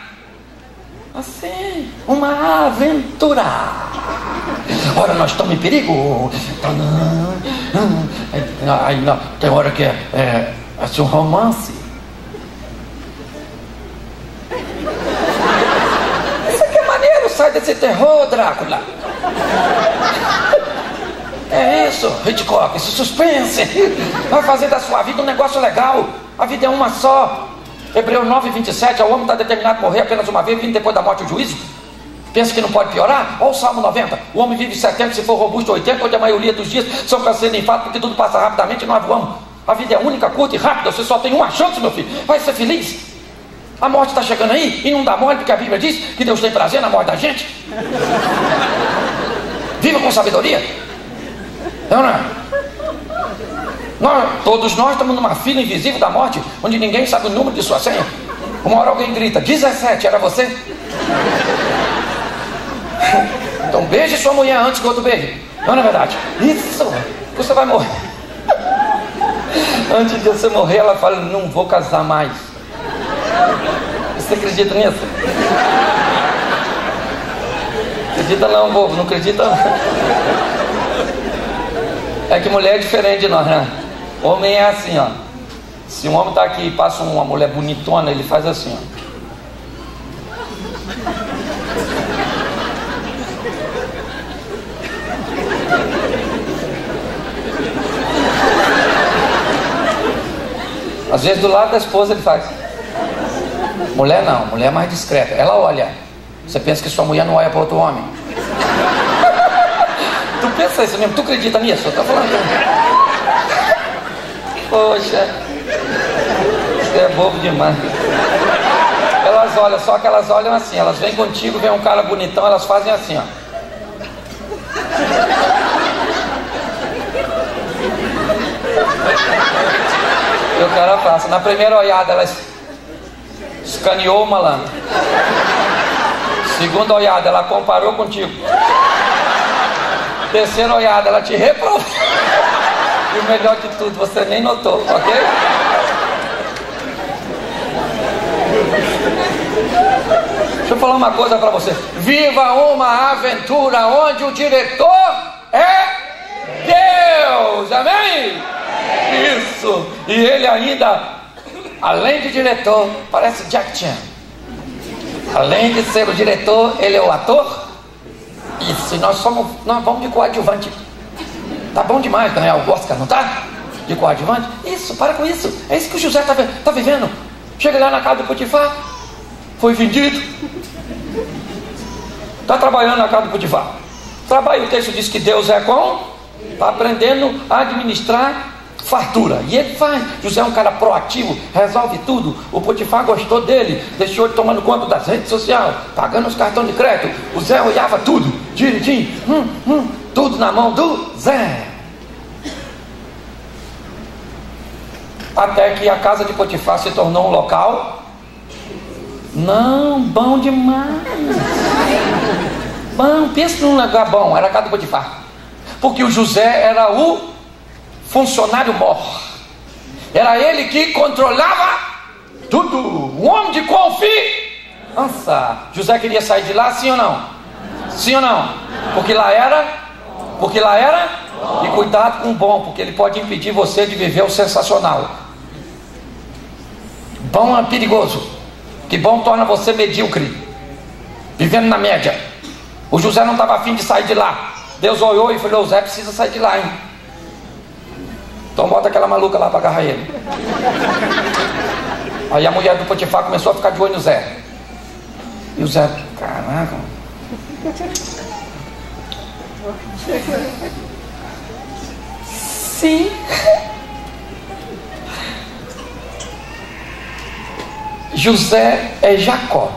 assim, uma aventura. Ora, nós estamos em perigo. Aí, não, tem hora que é, é assim, um romance. Isso aqui é maneiro, sai desse terror, Drácula. É isso, Hitchcock, esse suspense vai fazer da sua vida um negócio legal. A vida é uma só. Hebreus nove, vinte e sete, o homem está determinado a morrer apenas uma vez, vindo depois da morte o juízo. Pensa que não pode piorar? Olha o Salmo noventa, o homem vive setenta, se for robusto oitenta, onde a maioria dos dias são cansados em fato, porque tudo passa rapidamente e nós voamos. A vida é única, curta e rápida, você só tem uma chance, meu filho, vai ser feliz. A morte está chegando aí e não dá mole, porque a Bíblia diz que Deus tem prazer na morte da gente. Viva com sabedoria. Não, não. Nós, todos nós estamos numa fila invisível da morte, onde ninguém sabe o número de sua senha. Uma hora alguém grita, dezessete, era você? Então beije sua mulher antes que o outro beije. Não é verdade? Isso, você vai morrer. Antes de você morrer, ela fala, não vou casar mais. Você acredita nisso? Acredita não, bobo, não acredita não. É que mulher é diferente de nós, né? Homem é assim, ó. Se um homem está aqui e passa uma mulher bonitona, ele faz assim, ó. Às vezes do lado da esposa ele faz. Mulher não, mulher é mais discreta. Ela olha. Você pensa que sua mulher não olha para outro homem? Tu pensa isso mesmo? Tu acredita nisso? Eu tô falando. Poxa, você é bobo demais. Elas olham, só que elas olham assim. Elas vêm contigo, vem um cara bonitão, elas fazem assim, ó. E o cara passa. Na primeira olhada, ela escaneou o malandro. Segunda olhada, ela comparou contigo. Terceira olhada, ela te reprovou. E o melhor de tudo, você nem notou, ok? Deixa eu falar uma coisa para você. Viva uma aventura onde o diretor é Deus, amém? Isso. E ele ainda, além de diretor, parece Jack Chan. Além de ser o diretor, ele é o ator. Isso, e nós somos, nós vamos de coadjuvante. Tá bom demais ganhar o Oscar, não tá? De coadjuvante. Isso, para com isso. É isso que o José tá, tá vivendo. Chega lá na casa do Potifar, foi vendido, está trabalhando na casa do Potifar. Trabalho, o texto diz que Deus é com, está aprendendo a administrar fartura, e ele faz. José é um cara proativo, resolve tudo. O Potifar gostou dele, deixou ele tomando conta das redes sociais, pagando os cartões de crédito. O Zé olhava tudo, direitinho, hum, hum, tudo na mão do Zé. Até que a casa de Potifar se tornou um local, não, bom demais. Bom, pensa num lugar bom, era a casa de Potifar. Porque o José era o funcionário mor. Era ele que controlava tudo. Um homem de confiança. José queria sair de lá, sim ou não? Sim ou não? Porque lá era, porque lá era, e cuidado com o bom, porque ele pode impedir você de viver o sensacional. Bom é perigoso, que bom torna você medíocre, vivendo na média. O José não estava afim de sair de lá. Deus olhou e falou: José precisa sair de lá, hein? Então bota aquela maluca lá para agarrar ele. Aí a mulher do Potifar começou a ficar de olho no Zé. E o Zé, caraca. Sim. José é Jacó.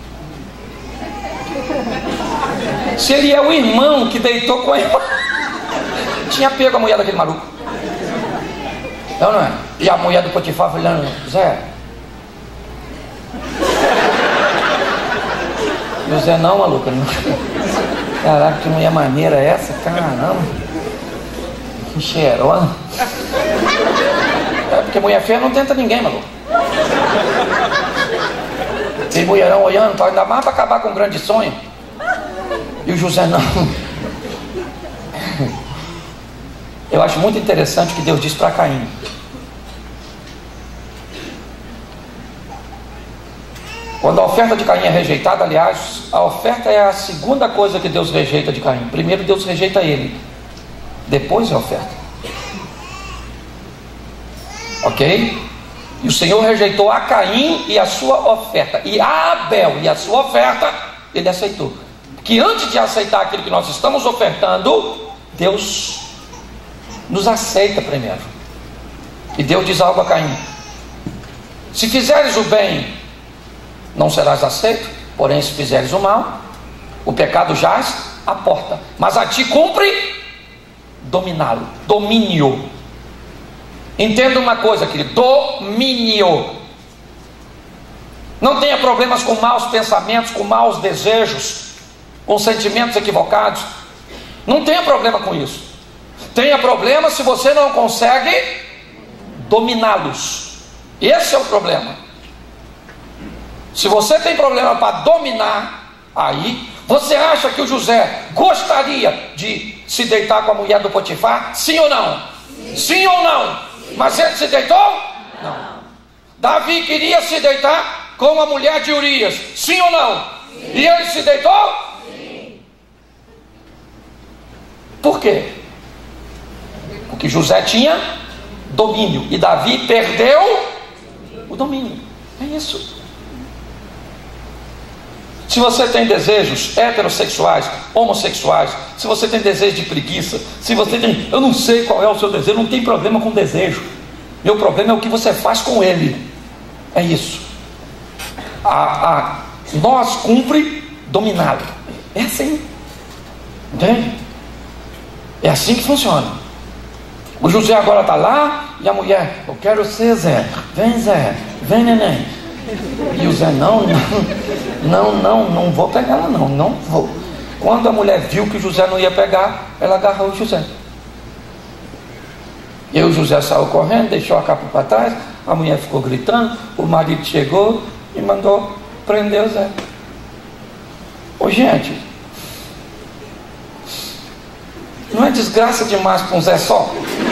Se ele é o irmão que deitou com a irmã, tinha pego a mulher daquele maluco. Não, não é? E a mulher do Potifar falando: Zé. E o Zé: não, maluca, não. Caraca, que mulher maneira é essa? Caramba, que cheirona. É porque mulher feia não tenta ninguém, maluco. Tem mulherão olhando, tá, ainda mais para acabar com um grande sonho. E o José não. Eu acho muito interessante o que Deus diz para Caim. Quando a oferta de Caim é rejeitada, aliás, a oferta é a segunda coisa que Deus rejeita de Caim. Primeiro Deus rejeita ele, depois a oferta. Ok? E o Senhor rejeitou a Caim e a sua oferta, e a Abel e a sua oferta ele aceitou. Que antes de aceitar aquilo que nós estamos ofertando, Deus nos aceita primeiro. E Deus diz algo a Caim: se fizeres o bem, não serás aceito, porém se fizeres o mal, o pecado jaz à porta, mas a ti cumpre dominá-lo. Domínio. Entenda uma coisa, querido: domínio. Não tenha problemas com maus pensamentos, com maus desejos, com sentimentos equivocados. Não tenha problema com isso. Tenha problema se você não consegue dominá-los. Esse é o problema. Se você tem problema para dominar, aí você acha que o José gostaria de se deitar com a mulher do Potifar? Sim ou não? Sim, Sim ou não? Mas ele se deitou? Não. Davi queria se deitar com a mulher de Urias? Sim ou não? Sim. E ele se deitou? Sim. Por quê? Porque José tinha domínio e Davi perdeu o domínio. É isso. Se você tem desejos heterossexuais, homossexuais, se você tem desejo de preguiça, se você tem, eu não sei qual é o seu desejo, não tem problema com desejo. Meu problema é o que você faz com ele. É isso. A, a, nós cumpre dominá-lo. É assim. Entende? É assim que funciona. O José agora está lá e a mulher: eu quero ser Zé. Vem, Zé. Vem, neném. E o Zé, não, não, não, não, não vou pegar ela não, não vou. Quando a mulher viu que o José não ia pegar, ela agarrou o José. E o José saiu correndo, deixou a capa para trás, a mulher ficou gritando, o marido chegou e mandou prender o Zé. Ô gente, não é desgraça demais com um Zé só?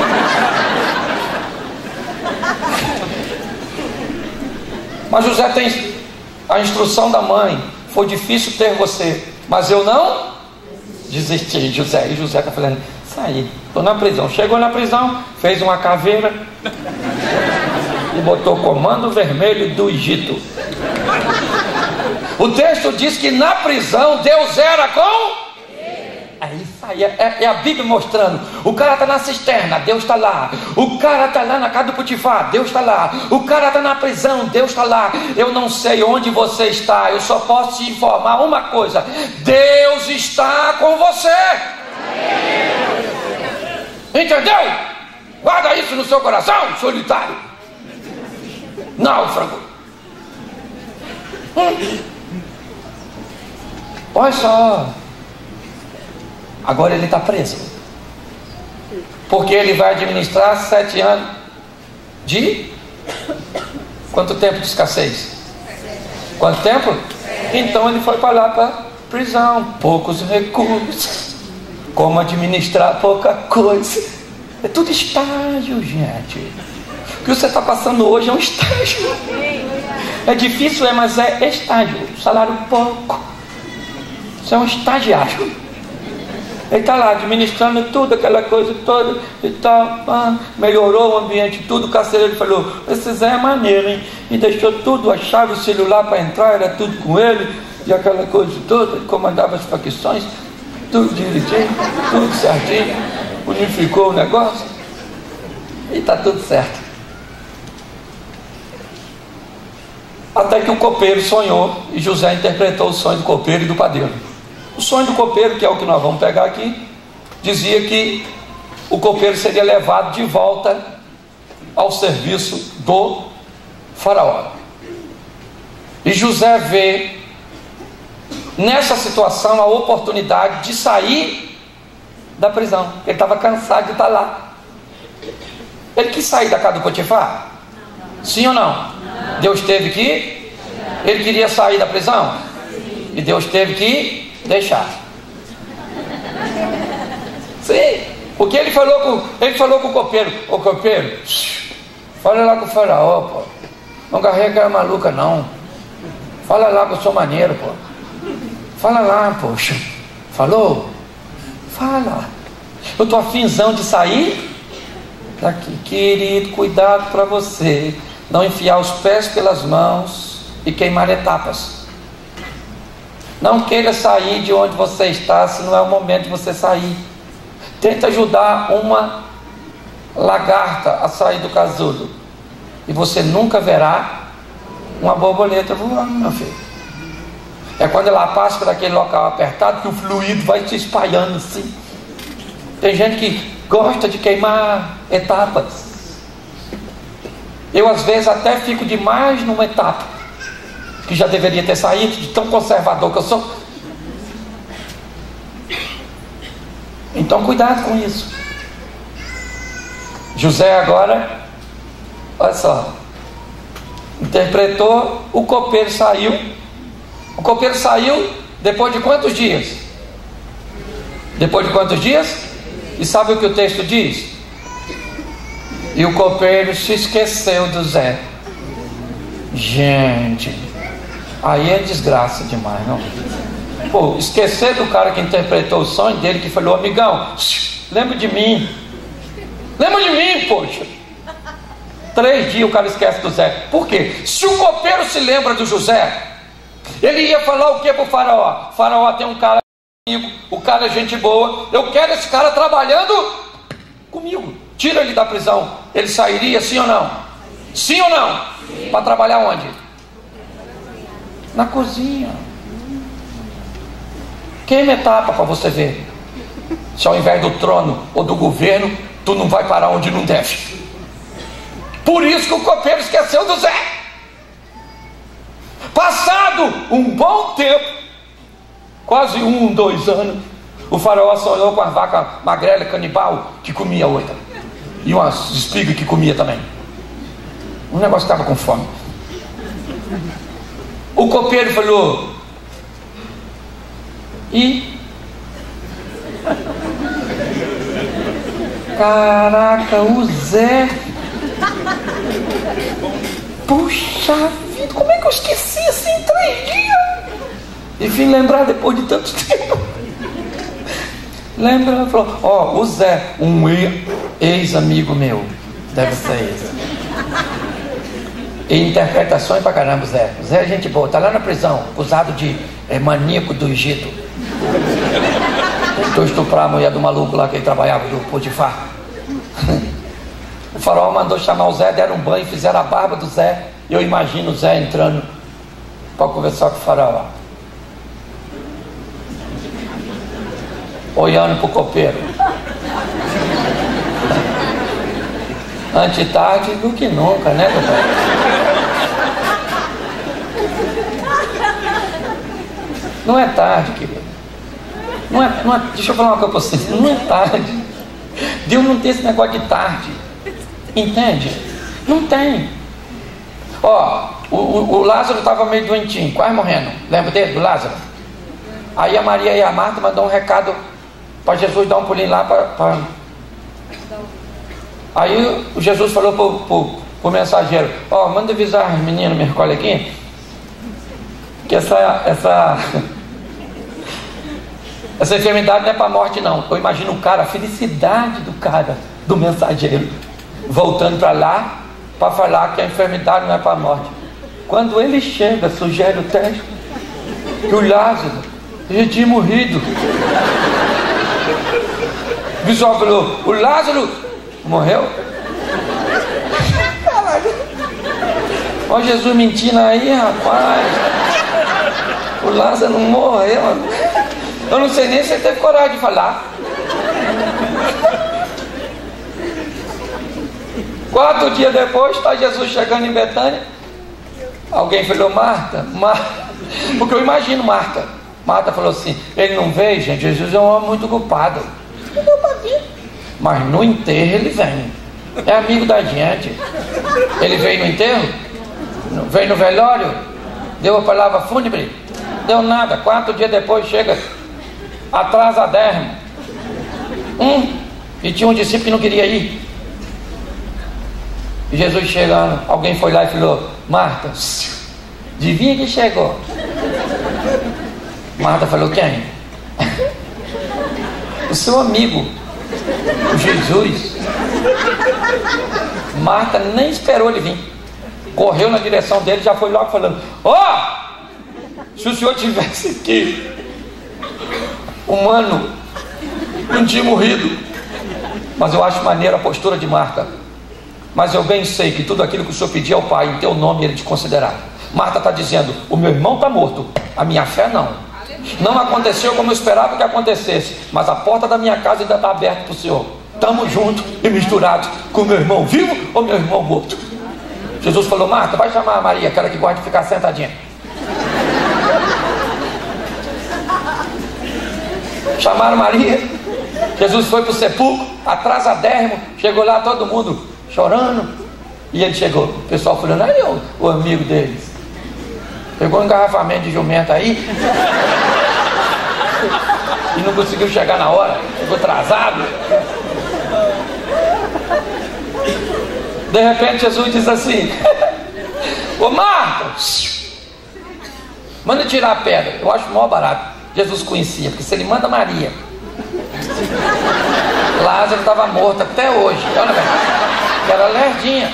Mas José tem a instrução da mãe, foi difícil ter você, mas eu não desisti, José. E José está falando, saí, estou na prisão. Chegou na prisão, fez uma caveira e botou comando vermelho do Egito. O texto diz que na prisão Deus era com... É isso aí, é, é a Bíblia mostrando. O cara está na cisterna, Deus está lá. O cara está lá na casa do Potifar, Deus está lá. O cara está na prisão, Deus está lá. Eu não sei onde você está, eu só posso te informar uma coisa: Deus está com você. Entendeu? Guarda isso no seu coração, solitário. Náufrago. Hum. Olha só. Agora ele está preso, porque ele vai administrar sete anos de... Quanto tempo de escassez? Quanto tempo? Então ele foi para lá, para prisão. Poucos recursos, como administrar pouca coisa. É tudo estágio, gente. O que você está passando hoje é um estágio. É difícil, é, mas é estágio. Salário pouco. Você é um estagiário. Ele está lá administrando tudo, aquela coisa toda e tal, ah, melhorou o ambiente, tudo. O carcereiro falou, esse Zé é maneiro, hein? E deixou tudo, a chave, o celular para entrar, era tudo com ele, e aquela coisa toda, ele comandava as facções, tudo direitinho, tudo certinho, unificou o negócio, e está tudo certo. Até que o copeiro sonhou, e José interpretou o sonho do copeiro e do padeiro. O sonho do copeiro, que é o que nós vamos pegar aqui, dizia que o copeiro seria levado de volta ao serviço do faraó. E José vê nessa situação a oportunidade de sair da prisão. Ele estava cansado de estar lá. Ele quis sair da casa do Potifar? Sim ou não? Deus teve que... Ele queria sair da prisão? E Deus teve que deixar. Sim, porque ele falou com, ele falou com o copeiro: ô copeiro, fala lá com o faraó, pô. Não carrega a maluca não. Fala lá com o seu maneiro, pô. Fala lá, poxa. Falou? Fala. Eu tô afinzão de sair daqui. Querido, cuidado para você não enfiar os pés pelas mãos e queimar etapas. Não queira sair de onde você está, se não é o momento de você sair. Tenta ajudar uma lagarta a sair do casulo, e você nunca verá uma borboleta voando, meu filho. É quando ela passa por aquele local apertado que o fluido vai se espalhando assim. Tem gente que gosta de queimar etapas. Eu às vezes até fico demais numa etapa que já deveria ter saído, de tão conservador que eu sou. Então cuidado com isso. José agora, olha só, interpretou, o copeiro saiu. O copeiro saiu depois de quantos dias? Depois de quantos dias? E sabe o que o texto diz? E o copeiro se esqueceu do Zé. Gente, aí é desgraça demais, não? Pô, esquecer do cara que interpretou o sonho dele, que falou: amigão, lembra de mim. Lembra de mim, poxa. Três dias o cara esquece do Zé. Por quê? Se o copeiro se lembra do José, ele ia falar o que para o faraó? Faraó, tem um cara comigo, o cara é gente boa, eu quero esse cara trabalhando comigo. Tira ele da prisão. Ele sairia, sim ou não? Sim ou não? Para trabalhar onde? Na cozinha. Queima etapa para você ver se ao invés do trono ou do governo, tu não vai parar onde não deve. Por isso que o copeiro esqueceu do Zé. Passado um bom tempo, quase um, dois anos, o faraó sonhou com as vacas magrela canibal que comia outra, e umas espigas que comia também. O negócio estava com fome. O copeiro falou: e caraca, o Zé, puxa vida, como é que eu esqueci assim em três dias? E vim lembrar depois de tanto tempo. Lembra? Falou: ó, oh, o Zé, um ex-amigo meu, deve ser esse. E interpretações pra caramba, o Zé. O Zé é gente boa, tá lá na prisão, acusado de é, maníaco do Egito. Tentou estuprar a mulher do maluco lá que ele trabalhava, do Potifar. O faraó mandou chamar o Zé, deram um banho, fizeram a barba do Zé. Eu imagino o Zé entrando para conversar com o faraó, olhando pro copeiro. Antes tarde do que nunca, né, doutor? Não é tarde, querido. Não é, não é, deixa eu falar uma coisa para vocês. Não é tarde. Deus não tem esse negócio de tarde. Entende? Não tem. Ó, o, o, o Lázaro estava meio doentinho, quase morrendo. Lembra dele, do Lázaro? Aí a Maria e a Marta mandou um recado para Jesus dar um pulinho lá para... Pra... Aí o Jesus falou para o mensageiro: ó, manda avisar os meninos, meus coleguinhas, que essa, essa, essa enfermidade não é para a morte não. Eu imagino o cara, a felicidade do cara, do mensageiro, voltando para lá, para falar que a enfermidade não é para a morte. Quando ele chega, sugere o teste, que o Lázaro já tinha morrido. O pessoal falou: o Lázaro morreu? Olha Jesus mentindo aí, rapaz. O Lázaro não morreu. Eu não sei nem se ele teve coragem de falar. Quatro dias depois, está Jesus chegando em Betânia. Alguém falou: Marta, Marta. Porque eu imagino Marta. Marta falou assim: ele não veio, gente. Jesus é um homem muito ocupado. Não deu para vir. Mas no enterro ele vem. É amigo da gente. Ele veio no enterro? Veio no velório? Deu a palavra fúnebre? Deu nada. Quatro dias depois chega atrasadérrimo. Hum, e tinha um discípulo que não queria ir. E Jesus chegando, alguém foi lá e falou: Marta, adivinha que chegou? Marta falou: quem? O seu amigo, o Jesus. Marta nem esperou ele vir, correu na direção dele, já foi logo falando: ó, oh, se o senhor tivesse aqui, o mano não tinha morrido. Mas eu acho maneira a postura de Marta. Mas eu bem sei que tudo aquilo que o senhor pedir ao Pai em teu nome ele te considerar. Marta está dizendo: o meu irmão está morto, a minha fé não. Não aconteceu como eu esperava que acontecesse, mas a porta da minha casa ainda está aberta para o senhor. Estamos juntos e misturados com o meu irmão vivo ou meu irmão morto. Jesus falou: Marta, vai chamar a Maria, aquela que gosta de ficar sentadinha. Chamaram Maria. Jesus foi para o sepulcro, atrasadérrimo. Chegou lá todo mundo chorando. E ele chegou, o pessoal falando: aí o, o amigo deles pegou um engarrafamento de jumento aí e não conseguiu chegar na hora, ficou atrasado. De repente Jesus diz assim: ô Marta, manda tirar a pedra. Eu acho mó barato. Jesus conhecia, porque se ele manda Maria, Lázaro estava morto até hoje. Olha, velho, que era lerdinha.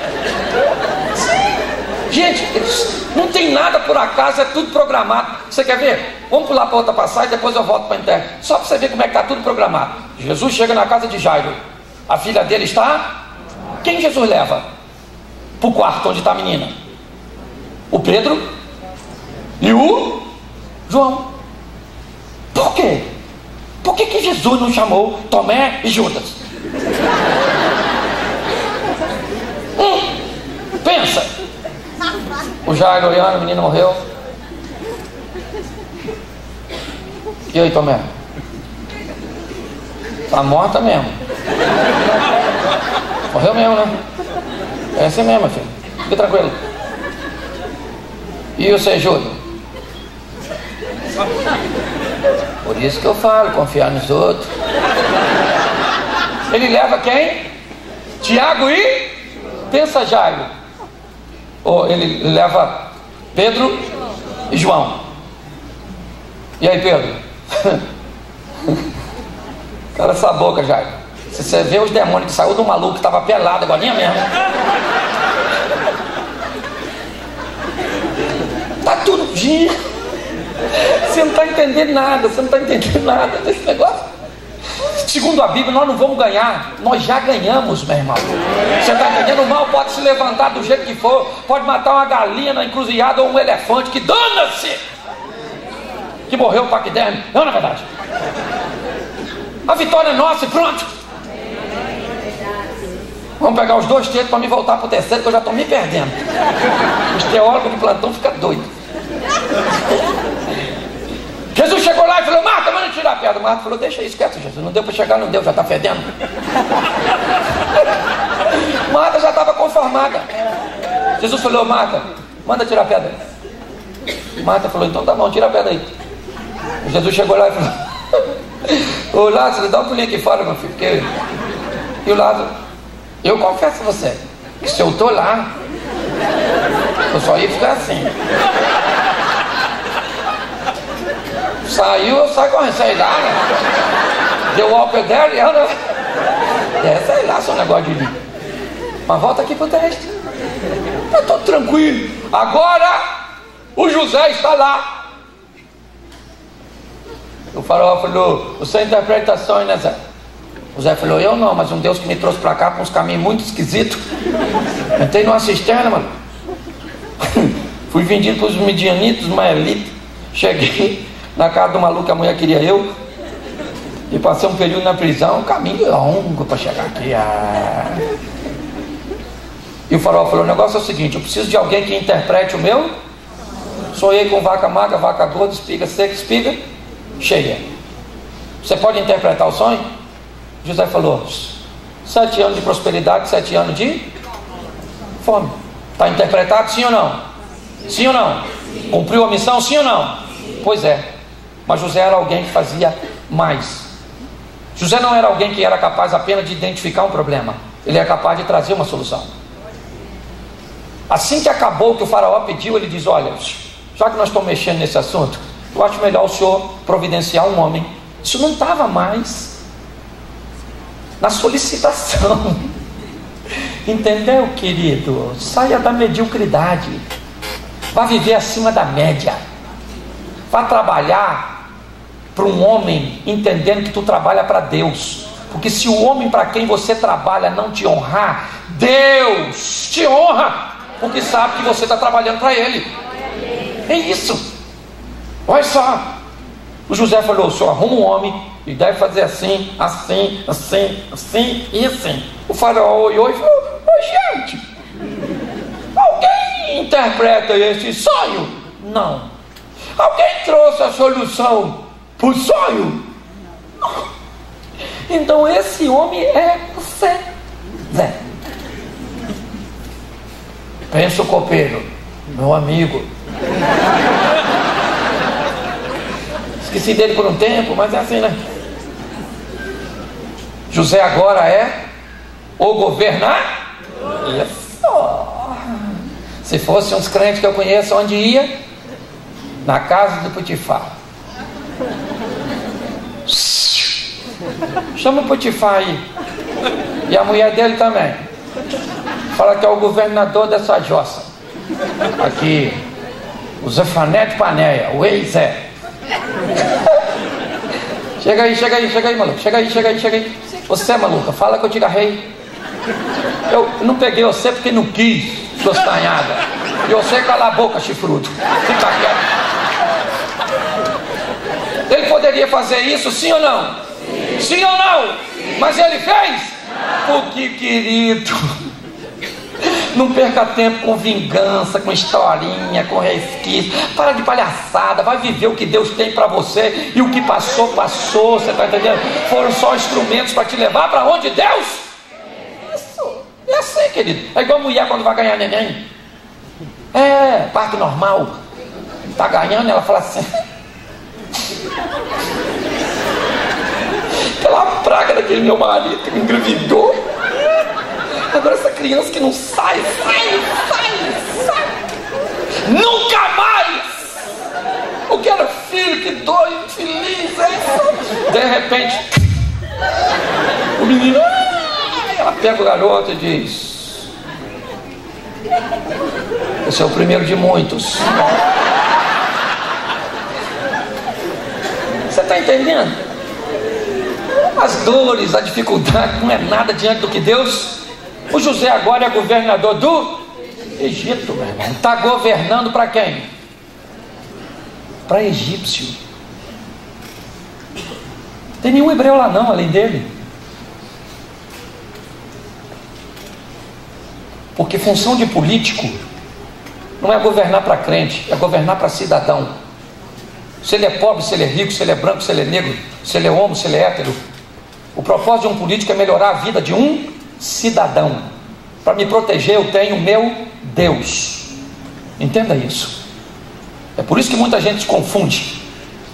Gente, não tem nada por acaso, é tudo programado. Você quer ver? Vamos pular para outra passagem, depois eu volto para a internet. Só para você ver como é que está tudo programado. Jesus chega na casa de Jairo. A filha dele está... Quem Jesus leva para o quarto onde está a menina? O Pedro e o João. Por quê? Por que que Jesus não chamou Tomé e Judas? Hum, pensa. O Jairo olhando, o menino morreu. E aí, Tomé? Tá morta mesmo. Morreu mesmo, né? É assim mesmo, filho. Fique tranquilo. E você, Júlio? Por isso que eu falo, confiar nos outros. Ele leva quem? Tiago e? Pensa, Jairo. Ou ele leva Pedro e João. E aí, Pedro? Cala essa boca, Jairo. Se você vê os demônios que saiu do maluco que estava pelado agora mesmo. Tá tudo. Você não está entendendo nada. Você não está entendendo nada desse negócio. Segundo a Bíblia, nós não vamos ganhar. Nós já ganhamos, meu irmão. Você está entendendo? O mal pode se levantar do jeito que for. Pode matar uma galinha na encruzilhada ou um elefante. Que dana-se! Que morreu o paquiderme. Não, na verdade. A vitória é nossa e pronto. Vamos pegar os dois textos para me voltar para o terceiro, que eu já estou me perdendo. Os teólogos de plantão ficam doidos. Jesus chegou lá e falou: Marta, manda tirar a pedra. Marta falou: deixa isso quieto, Jesus. Não deu para chegar, não deu, já está fedendo. Marta já estava conformada. Jesus falou: Marta, manda tirar a pedra. Marta falou: então tá bom, tira a pedra aí. Jesus chegou lá e falou: ô Lázaro, dá um pulinho aqui fora, meu filho. Porque... E o Lázaro: eu confesso a você que se eu estou lá, eu só ia ficar assim. Saiu, eu saio correndo, sei lá, né? Deu o álcool dela e ela... É, sei lá, seu negócio de mim. Mas volta aqui pro texto. Eu tô tranquilo. Agora, o José está lá. O faraó falou: você interpreta sonho, né, Zé? O Zé falou: eu não, mas um Deus que me trouxe pra cá por uns caminhos muito esquisitos. Entrei numa cisterna, mano. Fui vendido pros midianitas, uma elite. Cheguei na casa do maluco que a mulher queria eu. E passei um período na prisão, um caminho longo para chegar aqui. Ah. E o faraó falou: o negócio é o seguinte, eu preciso de alguém que interprete o meu. Sonhei com vaca magra, vaca gorda, espiga seca, espiga cheia. Você pode interpretar o sonho? José falou: sete anos de prosperidade, sete anos de fome. Está interpretado, sim ou não? Sim ou não? Cumpriu a missão, sim ou não? Pois é. Mas José era alguém que fazia mais. José não era alguém que era capaz apenas de identificar um problema. Ele era capaz de trazer uma solução. Assim que acabou o que o faraó pediu, ele diz: olha, já que nós estamos mexendo nesse assunto, eu acho melhor o senhor providenciar um homem. Isso não estava mais na solicitação. Entendeu, querido? Saia da mediocridade. Vá viver acima da média. Vá trabalhar para um homem entendendo que tu trabalha para Deus. Porque se o homem para quem você trabalha não te honrar, Deus te honra, porque sabe que você está trabalhando para Ele. É isso. Olha só. O José falou: o senhor arruma um homem e deve fazer assim, assim, assim, assim e assim. O faraó olhou e falou: ô gente, alguém interpreta esse sonho? Não. Alguém trouxe a solução para o sonho? Não. Então esse homem é você, Zé. Pensa o copeiro, meu amigo. Esqueci dele por um tempo, mas é assim, né? José agora é o governador. Se fosse uns crentes que eu conheço, onde ia? Na casa do Potifar. Chama o Potifar aí. E a mulher dele também. Fala que é o governador dessa jossa. Aqui, o Zefané de Panéia, o ex-Zé. Chega aí, chega aí, chega aí, maluco. Chega aí, chega aí, chega aí. Você, maluca, fala que eu te agarrei. Eu não peguei você porque não quis, sua estanhada. E você cala a boca, chifrudo. Fica quieto. Ele poderia fazer isso, sim ou não? Sim, sim ou não? Sim. Mas ele fez? Não. Porque, querido, Não perca tempo com vingança, com historinha, com resquício. Para de palhaçada, vai viver o que Deus tem para você. E o que passou, passou, você está entendendo? Foram só instrumentos para te levar para onde Deus? Isso, é assim, querido. É igual mulher quando vai ganhar neném. É, parto normal. Está ganhando, ela fala assim... Aquela praga daquele meu marido que me engravidou. Agora essa criança que não sai, sai, sai, sai. Nunca mais! Eu quero filho, que dor infeliz é isso. De repente, o menino, ela pega o garoto e diz: esse é o primeiro de muitos. Você está entendendo? As dores, a dificuldade não é nada diante do que Deus... O José agora é governador do Egito, meu irmão. Está governando para quem? Para egípcio. Não tem nenhum hebreu lá não, além dele. Porque função de político não é governar para crente, é governar para cidadão. Se ele é pobre, se ele é rico, se ele é branco, se ele é negro, se ele é homem, se ele é hétero. O propósito de um político é melhorar a vida de um cidadão. Para me proteger, eu tenho meu Deus. Entenda isso. É por isso que muita gente se confunde.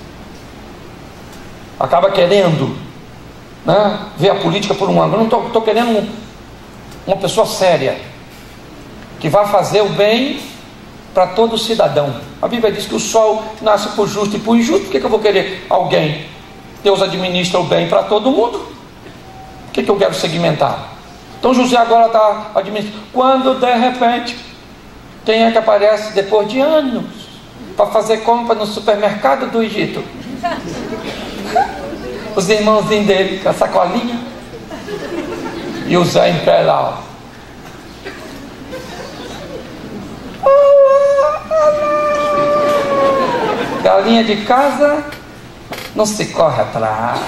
Acaba querendo, né, ver a política por um ângulo. Eu não estou querendo um, uma pessoa séria que vai fazer o bem para todo cidadão. A Bíblia diz que o sol nasce por justo e por injusto. Por que, que eu vou querer alguém? Deus administra o bem para todo mundo. O que, que eu quero segmentar? Então José agora está administrando. Quando de repente, quem é que aparece depois de anos para fazer compra no supermercado do Egito? Os irmãozinhos dele com a sacolinha e o Zé Imperial. Galinha de casa não se corre atrás.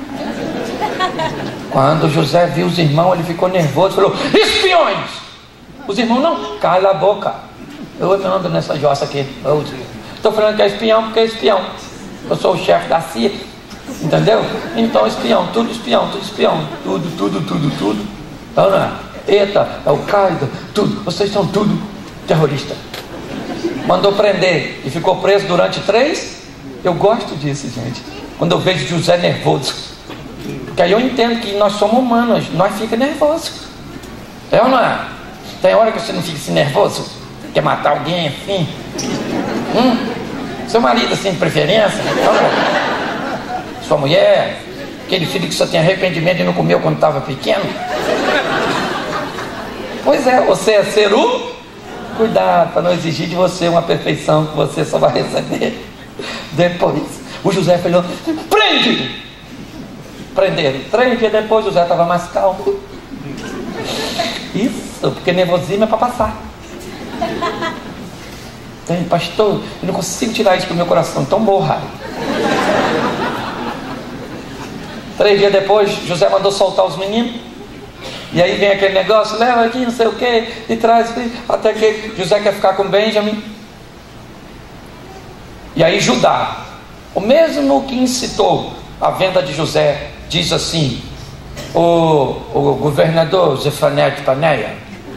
Quando José viu os irmãos, ele ficou nervoso, falou: espiões! Os irmãos, não, cala a boca. Eu ando nessa jossa aqui. Estou falando que é espião porque é espião. Eu sou o chefe da C I A, entendeu? Então espião, tudo espião, tudo espião, tudo, tudo, tudo, tudo. Então, não é? Eita, é o Qaeda, tudo, vocês são tudo terroristas. Mandou prender e ficou preso durante três. Eu gosto disso, gente. Quando eu vejo José nervoso, porque aí eu entendo que nós somos humanos, nós ficamos nervosos. É ou não é? Tem hora que você não fica assim nervoso, quer matar alguém assim. Hum? Seu marido assim de preferência, não? Sua mulher, aquele filho que só tem arrependimento e não comeu quando estava pequeno. Pois é, você é ser o... Cuidado para não exigir de você uma perfeição que você só vai receber depois. O José falou: prende! Prenderam. Três dias depois, José estava mais calmo. Isso, porque nervosismo é para passar. Tem, pastor, eu não consigo tirar isso do meu coração, então morra. Três dias depois, José mandou soltar os meninos. E aí vem aquele negócio, leva aqui, não sei o que, e traz, até que José quer ficar com Benjamim. E aí Judá, o mesmo que incitou a venda de José, diz assim: o, o governador Zefanete Paneia,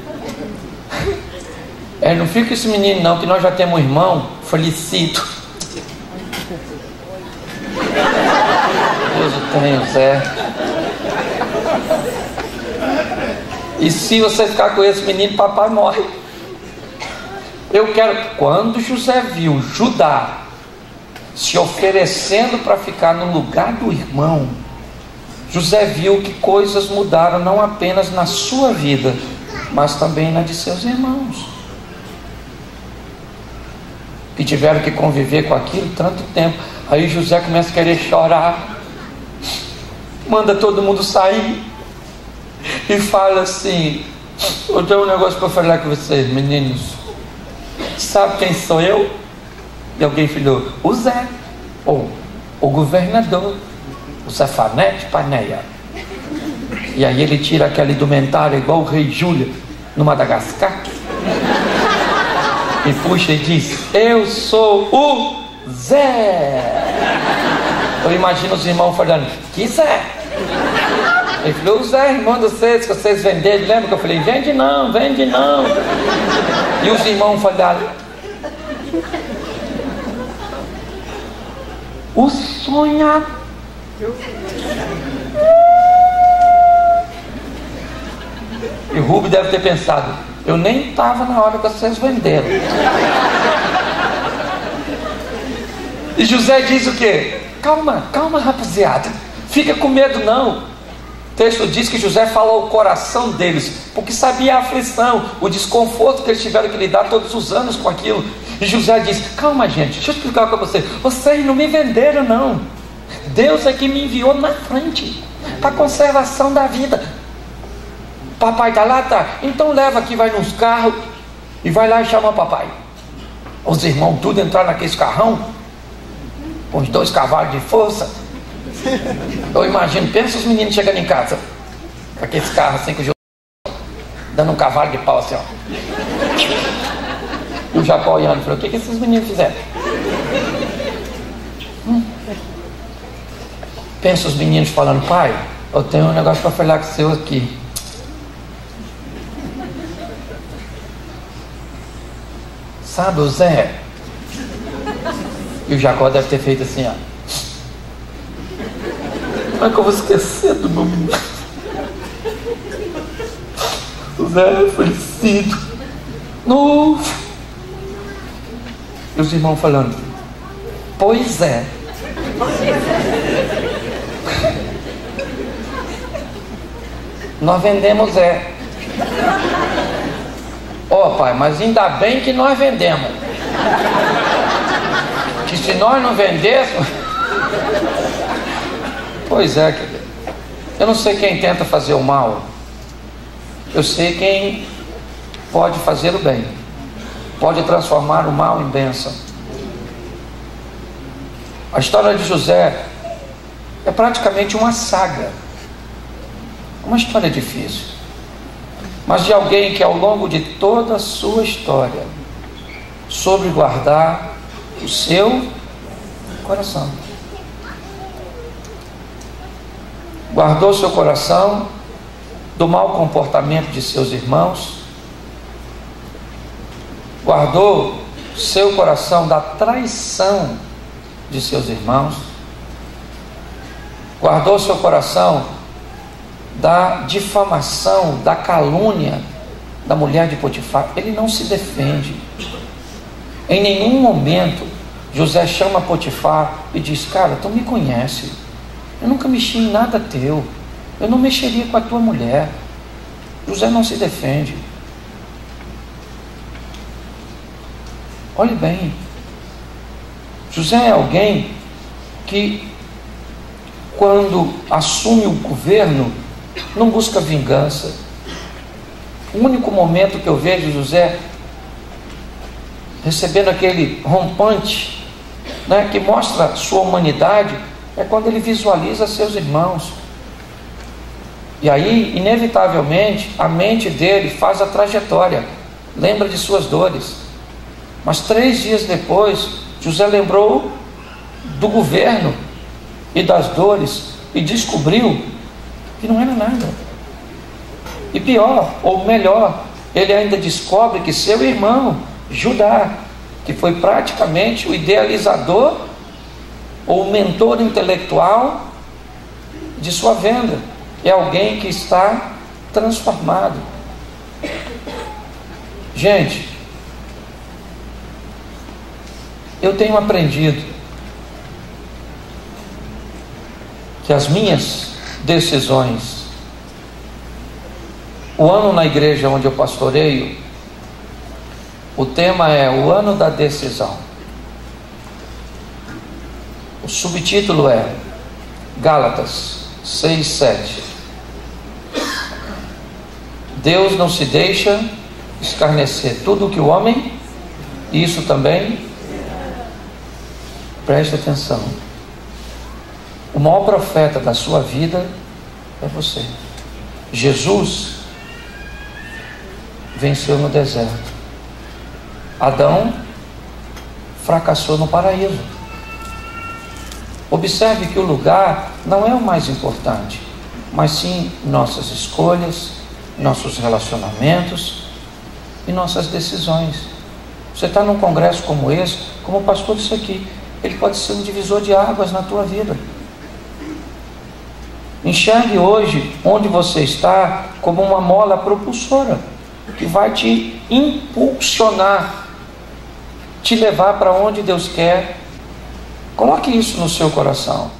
é, não fica esse menino não, que nós já temos um irmão falecido. Deus o tenha, Zé. E se você ficar com esse menino, papai morre. Eu quero... Quando José viu Judá se oferecendo para ficar no lugar do irmão, José viu que coisas mudaram não apenas na sua vida, mas também na de seus irmãos, que tiveram que conviver com aquilo tanto tempo. Aí José começa a querer chorar, manda todo mundo sair e fala assim: eu tenho um negócio para falar com vocês, meninos. Sabe quem sou eu? E alguém falou: o Zé, ou o governador, o Zefanete Paneia. E aí ele tira aquela indumentária igual o rei Júlio, no Madagascar, e puxa e diz: eu sou o Zé. Eu imagino os irmãos falando: que Zé? Ele falou: o Zé, irmão de vocês, que vocês venderam. Lembra que eu falei: vende não, vende não. E os irmãos falaram: o sonhador. E o Rubem deve ter pensado: eu nem estava na hora que vocês venderam. E José diz o quê? Calma, calma, rapaziada, fica com medo não. O texto diz que José falou ao coração deles, porque sabia a aflição, o desconforto que eles tiveram que lidar todos os anos com aquilo. E José diz: calma, gente, deixa eu explicar para vocês. Vocês não me venderam não. Deus é que me enviou na frente para a conservação da vida. Papai está lá, tá? Então leva aqui, vai nos carros e vai lá e chama o papai. Os irmãos tudo entraram naquele carrão com os dois cavalos de força. Eu imagino, pensa os meninos chegando em casa com aqueles carros assim, com o dando um cavalo de pau assim, ó. E o Jacó olhando, falou: o que, que esses meninos fizeram? Hum. Pensa os meninos falando: pai, eu tenho um negócio para falar com o seu aqui. Sabe o Zé? E o Jacó deve ter feito assim, ó. Como é que eu vou esquecer do meu menino? O Zé é falecido. Novo. E os irmãos falando: pois é. Nós vendemos Zé. Ó oh, pai, mas ainda bem que nós vendemos. Que se nós não vendêssemos... Pois é, querido. Eu não sei quem tenta fazer o mal. Eu sei quem pode fazer o bem. Pode transformar o mal em bênção. A história de José é praticamente uma saga. Uma história difícil, mas de alguém que ao longo de toda a sua história soube guardar o seu coração. Guardou seu coração do mau comportamento de seus irmãos, guardou seu coração da traição de seus irmãos, guardou seu coração da difamação, da calúnia da mulher de Potifar. Ele não se defende. Em nenhum momento José chama Potifar e diz: cara, tu me conhece, eu nunca mexi em nada teu, eu não mexeria com a tua mulher. José não se defende. Olhe bem, José é alguém que, quando assume o governo, não busca vingança. O único momento que eu vejo José recebendo aquele rompante, né, que mostra sua humanidade, é quando ele visualiza seus irmãos. E aí, inevitavelmente, a mente dele faz a trajetória, lembra de suas dores. Mas três dias depois, José lembrou do governo e das dores e descobriu que não era nada. E pior, ou melhor, ele ainda descobre que seu irmão Judá, que foi praticamente o idealizador ou o mentor intelectual de sua venda, é alguém que está transformado. Gente, eu tenho aprendido que as minhas decisões, o ano na igreja onde eu pastoreio, o tema é o ano da decisão. O subtítulo é Gálatas seis, sete. Deus não se deixa escarnecer tudo o que o homem, e isso também, preste atenção, o maior profeta da sua vida é você. Jesus venceu no deserto. Adão fracassou no paraíso. Observe que o lugar não é o mais importante, mas sim nossas escolhas, nossos relacionamentos e nossas decisões. Você está num congresso como esse, como o pastor disse aqui, ele pode ser um divisor de águas na tua vida. Enxergue hoje onde você está como uma mola propulsora que vai te impulsionar, te levar para onde Deus quer. Coloque isso no seu coração.